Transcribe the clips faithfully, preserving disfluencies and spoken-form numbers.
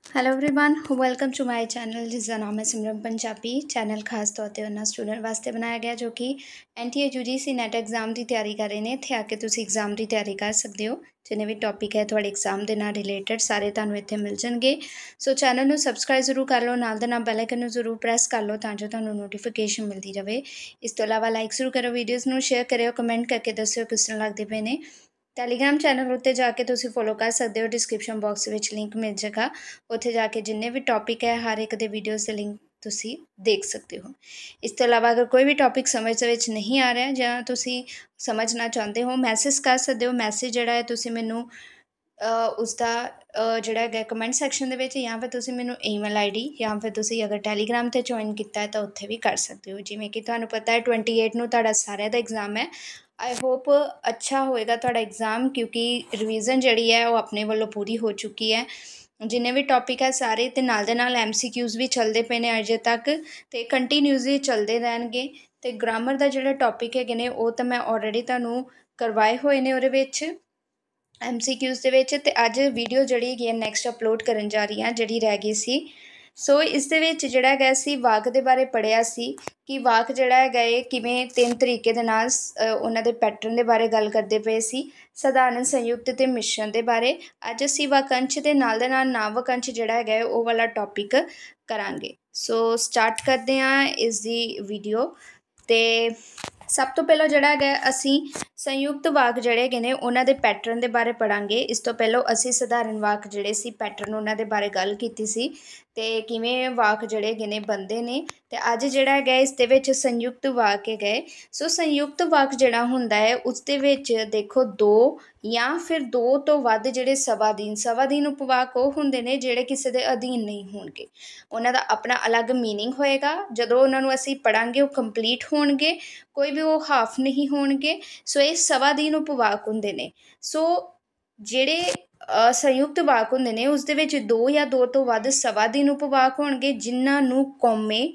Hello everyone welcome to my channel ਜਿਸ ਦਾ ਨਾਮ ਹੈ ਸਿਮਰਨ ਪੰਜਾਬੀ। ਚੈਨਲ ਖਾਸ ਤੌਰ 'ਤੇ ਉਹਨਾਂ ਸਟੂਡੈਂਟ ਵਾਸਤੇ ਬਣਾਇਆ ਗਿਆ ਜੋ ਕਿ ਐਨ ਟੀ ਏ ਯੂ ਜੀ ਸੀ ਨੈਟ ਐਗਜ਼ਾਮ ਦੀ ਤਿਆਰੀ ਕਰ ਰਹੇ ਨੇ। ਇੱਥੇ ਆ ਕੇ ਤੁਸੀਂ ਐਗਜ਼ਾਮ ਦੀ ਤਿਆਰੀ ਕਰ ਸਕਦੇ ਹੋ। ਜਿੰਨੇ ਵੀ ਟੌਪਿਕ ਹੈ ਤੁਹਾਡੇ ਐਗਜ਼ਾਮ ਦੇ ਨਾਲ ਰਿਲੇਟਡ ਸਾਰੇ ਤੁਹਾਨੂੰ ਇੱਥੇ ਮਿਲ ਜਾਣਗੇ। ਸੋ ਚੈਨਲ ਨੂੰ ਸਬਸਕ੍ਰਾਈਬ ਜ਼ਰੂਰ ਕਰ ਲਓ, ਨਾਲ ਦੇ ਨਾਲ ਬੈਲ ਆਈਕਨ ਨੂੰ ਜ਼ਰੂਰ ਪ੍ਰੈਸ ਕਰ ਲਓ ਤਾਂ ਜੋ ਤੁਹਾਨੂੰ ਨੋਟੀਫਿਕੇਸ਼ਨ ਮਿਲਦੀ ਰਹੇ। ਇਸ ਤੋਂ ਇਲਾਵਾ ਲਾਈਕ ਜ਼ਰੂਰ ਕਰੋ, ਵੀਡੀਓਜ਼ ਨੂੰ ਸ਼ੇਅਰ ਕਰਿਓ, ਕਮੈਂਟ ਕਰਕੇ ਦੱਸਿਓ ਕਿਸ ਤਰ੍ਹਾਂ ਲੱਗਦੇ ਪਏ ਨੇ। ਟੈਲੀਗ੍ਰਾਮ ਚੈਨਲ ਉੱਤੇ ਜਾ ਕੇ ਤੁਸੀਂ ਫੋਲੋ ਕਰ ਸਕਦੇ ਹੋ, ਡਿਸਕ੍ਰਿਪਸ਼ਨ ਬਾਕਸ ਵਿੱਚ ਲਿੰਕ ਮਿਲ ਜਾਏਗਾ। ਉੱਥੇ ਜਾ ਕੇ ਜਿੰਨੇ ਵੀ ਟੌਪਿਕ ਹੈ ਹਰ ਇੱਕ ਦੇ ਵੀਡੀਓਜ਼ ਦੇ ਲਿੰਕ ਤੁਸੀਂ ਦੇਖ ਸਕਦੇ ਹੋ। ਇਸ ਤੋਂ ਇਲਾਵਾ ਅਗਰ ਕੋਈ ਵੀ ਟੌਪਿਕ ਸਮਝ ਦੇ ਵਿੱਚ ਨਹੀਂ ਆ ਰਿਹਾ ਜਾਂ ਤੁਸੀਂ ਸਮਝਣਾ ਚਾਹੁੰਦੇ ਹੋ, ਮੈਸੇਜ ਕਰ ਸਕਦੇ ਹੋ। ਮੈਸੇਜ ਜਿਹੜਾ ਹੈ ਤੁਸੀਂ ਮੈਨੂੰ ਉਸਦਾ ਜਿਹੜਾ ਹੈਗਾ ਕਮੈਂਟ ਸੈਕਸ਼ਨ ਦੇ ਵਿੱਚ, ਜਾਂ ਫਿਰ ਤੁਸੀਂ ਮੈਨੂੰ ਈਮੇਲ ਆਈ ਡੀ, ਜਾਂ ਫਿਰ ਤੁਸੀਂ ਅਗਰ ਟੈਲੀਗ੍ਰਾਮ 'ਤੇ ਜੁਆਇਨ ਕੀਤਾ ਹੈ ਤਾਂ ਉੱਥੇ ਵੀ ਕਰ ਸਕਦੇ ਹੋ। ਜਿਵੇਂ ਕਿ ਤੁਹਾਨੂੰ ਪਤਾ ਹੈ ਟਵੈਂਟੀ ਏਟ ਨੂੰ ਤੁਹਾਡਾ ਸਾਰਿਆਂ ਦਾ ਐਗਜ਼ਾਮ ਹੈ। ਆਈ ਹੋਪ ਅੱਛਾ ਹੋਏਗਾ ਤੁਹਾਡਾ ਐਗਜ਼ਾਮ, ਕਿਉਂਕਿ ਰਿਵੀਜ਼ਨ ਜਿਹੜੀ ਹੈ ਉਹ ਆਪਣੇ ਵੱਲੋਂ ਪੂਰੀ ਹੋ ਚੁੱਕੀ ਹੈ। ਜਿੰਨੇ ਵੀ ਟੌਪਿਕ ਹੈ ਸਾਰੇ, ਅਤੇ ਨਾਲ ਦੇ ਨਾਲ ਐਮ ਸੀ ਕਿਊਜ਼ ਵੀ ਚੱਲਦੇ ਪਏ ਨੇ ਅਜੇ ਤੱਕ, ਅਤੇ ਕੰਟੀਨਿਊਸਲੀ ਚੱਲਦੇ ਰਹਿਣਗੇ। ਅਤੇ ਗ੍ਰਾਮਰ ਦਾ ਜਿਹੜਾ ਟੌਪਿਕ ਹੈਗੇ ਨੇ ਉਹ ਤਾਂ ਮੈਂ ਆਲਰੇਡੀ ਤੁਹਾਨੂੰ ਕਰਵਾਏ ਹੋਏ ਨੇ ਉਹਦੇ ਵਿੱਚ ਐਮ ਸੀ ਕਿਊਜ਼ ਦੇ ਵਿੱਚ। ਅਤੇ ਅੱਜ ਵੀਡੀਓ ਜਿਹੜੀ ਹੈਗੀ ਹੈ ਨੈਕਸਟ ਅਪਲੋਡ ਕਰਨ ਜਾ ਰਹੀ ਹਾਂ, ਜਿਹੜੀ ਰਹਿ ਗਈ ਸੀ। ਸੋ ਇਸ ਦੇ ਵਿੱਚ ਜਿਹੜਾ ਹੈਗਾ ਸੀ ਵਾਕ ਦੇ ਬਾਰੇ ਪੜ੍ਹਿਆ ਸੀ ਕਿ ਵਾਕ ਜਿਹੜਾ ਹੈਗਾ ਇਹ ਕਿਵੇਂ ਤਿੰਨ ਤਰੀਕੇ ਦੇ ਨਾਲ ਉਹਨਾਂ ਦੇ ਪੈਟਰਨ ਦੇ ਬਾਰੇ ਗੱਲ ਕਰਦੇ ਪਏ ਸੀ, ਸਧਾਰਨ, ਸੰਯੁਕਤ ਅਤੇ ਮਿਸ਼ਰਨ ਦੇ ਬਾਰੇ। ਅੱਜ ਅਸੀਂ ਵਾਕੰਸ਼ ਦੇ ਨਾਲ ਦੇ ਨਾਲ ਨਾਂਵ ਵਾਕੰਸ਼ ਜਿਹੜਾ ਹੈਗਾ ਉਹ ਵਾਲਾ ਟੌਪਿਕ ਕਰਾਂਗੇ। ਸੋ ਸਟਾਰਟ ਕਰਦੇ ਹਾਂ ਇਸ ਦੀ ਵੀਡੀਓ। ਅਤੇ ਸਭ ਤੋਂ ਪਹਿਲਾਂ ਜਿਹੜਾ ਹੈਗਾ ਅਸੀਂ ਸੰਯੁਕਤ ਵਾਕ ਜਿਹੜੇ ਹੈਗੇ ਨੇ ਉਹਨਾਂ ਦੇ ਪੈਟਰਨ ਦੇ ਬਾਰੇ ਪੜ੍ਹਾਂਗੇ। ਇਸ ਤੋਂ ਪਹਿਲਾਂ ਅਸੀਂ ਸਧਾਰਨ ਵਾਕ ਜਿਹੜੇ ਸੀ ਪੈਟਰਨ ਉਹਨਾਂ ਦੇ ਬਾਰੇ ਗੱਲ ਕੀਤੀ ਸੀ, ਅਤੇ ਕਿਵੇਂ ਵਾਕ ਜਿਹੜੇ ਹੈਗੇ ਨੇ ਬਣਦੇ ਨੇ। ਅਤੇ ਅੱਜ ਜਿਹੜਾ ਹੈਗਾ ਇਸ ਦੇ ਵਿੱਚ ਸੰਯੁਕਤ ਵਾਕ ਹੈਗਾ। ਸੋ ਸੰਯੁਕਤ ਵਾਕ ਜਿਹੜਾ ਹੁੰਦਾ ਹੈ ਉਸ ਦੇ ਵਿੱਚ ਦੇਖੋ ਦੋ ਜਾਂ ਫਿਰ ਦੋ ਤੋਂ ਵੱਧ ਜਿਹੜੇ ਸਵਾਧੀਨ ਸਵਾਧੀਨ ਉਪਵਾਕ ਉਹ ਹੁੰਦੇ ਨੇ ਜਿਹੜੇ ਕਿਸੇ ਦੇ ਅਧੀਨ ਨਹੀਂ ਹੋਣਗੇ। ਉਹਨਾਂ ਦਾ ਆਪਣਾ ਅਲੱਗ ਮੀਨਿੰਗ ਹੋਏਗਾ। ਜਦੋਂ ਉਹਨਾਂ ਨੂੰ ਅਸੀਂ ਪੜ੍ਹਾਂਗੇ ਉਹ ਕੰਪਲੀਟ ਹੋਣਗੇ, ਕੋਈ ਵੀ ਉਹ ਹਾਫ ਨਹੀਂ ਹੋਣਗੇ। ਸੋ ਇਹ ਸਵਾਧੀਨ ਉਪਵਾਕ ਹੁੰਦੇ ਨੇ। ਸੋ ਜਿਹੜੇ ਸੰਯੁਕਤ ਵਾਕ ਹੁੰਦੇ ਨੇ ਉਸ ਦੇ ਵਿੱਚ ਦੋ ਜਾਂ ਦੋ ਤੋਂ ਵੱਧ ਸਵਾਧੀਨ ਉਪਵਾਕ ਹੋਣਗੇ, ਜਿਨ੍ਹਾਂ ਨੂੰ ਕੌਮੇ,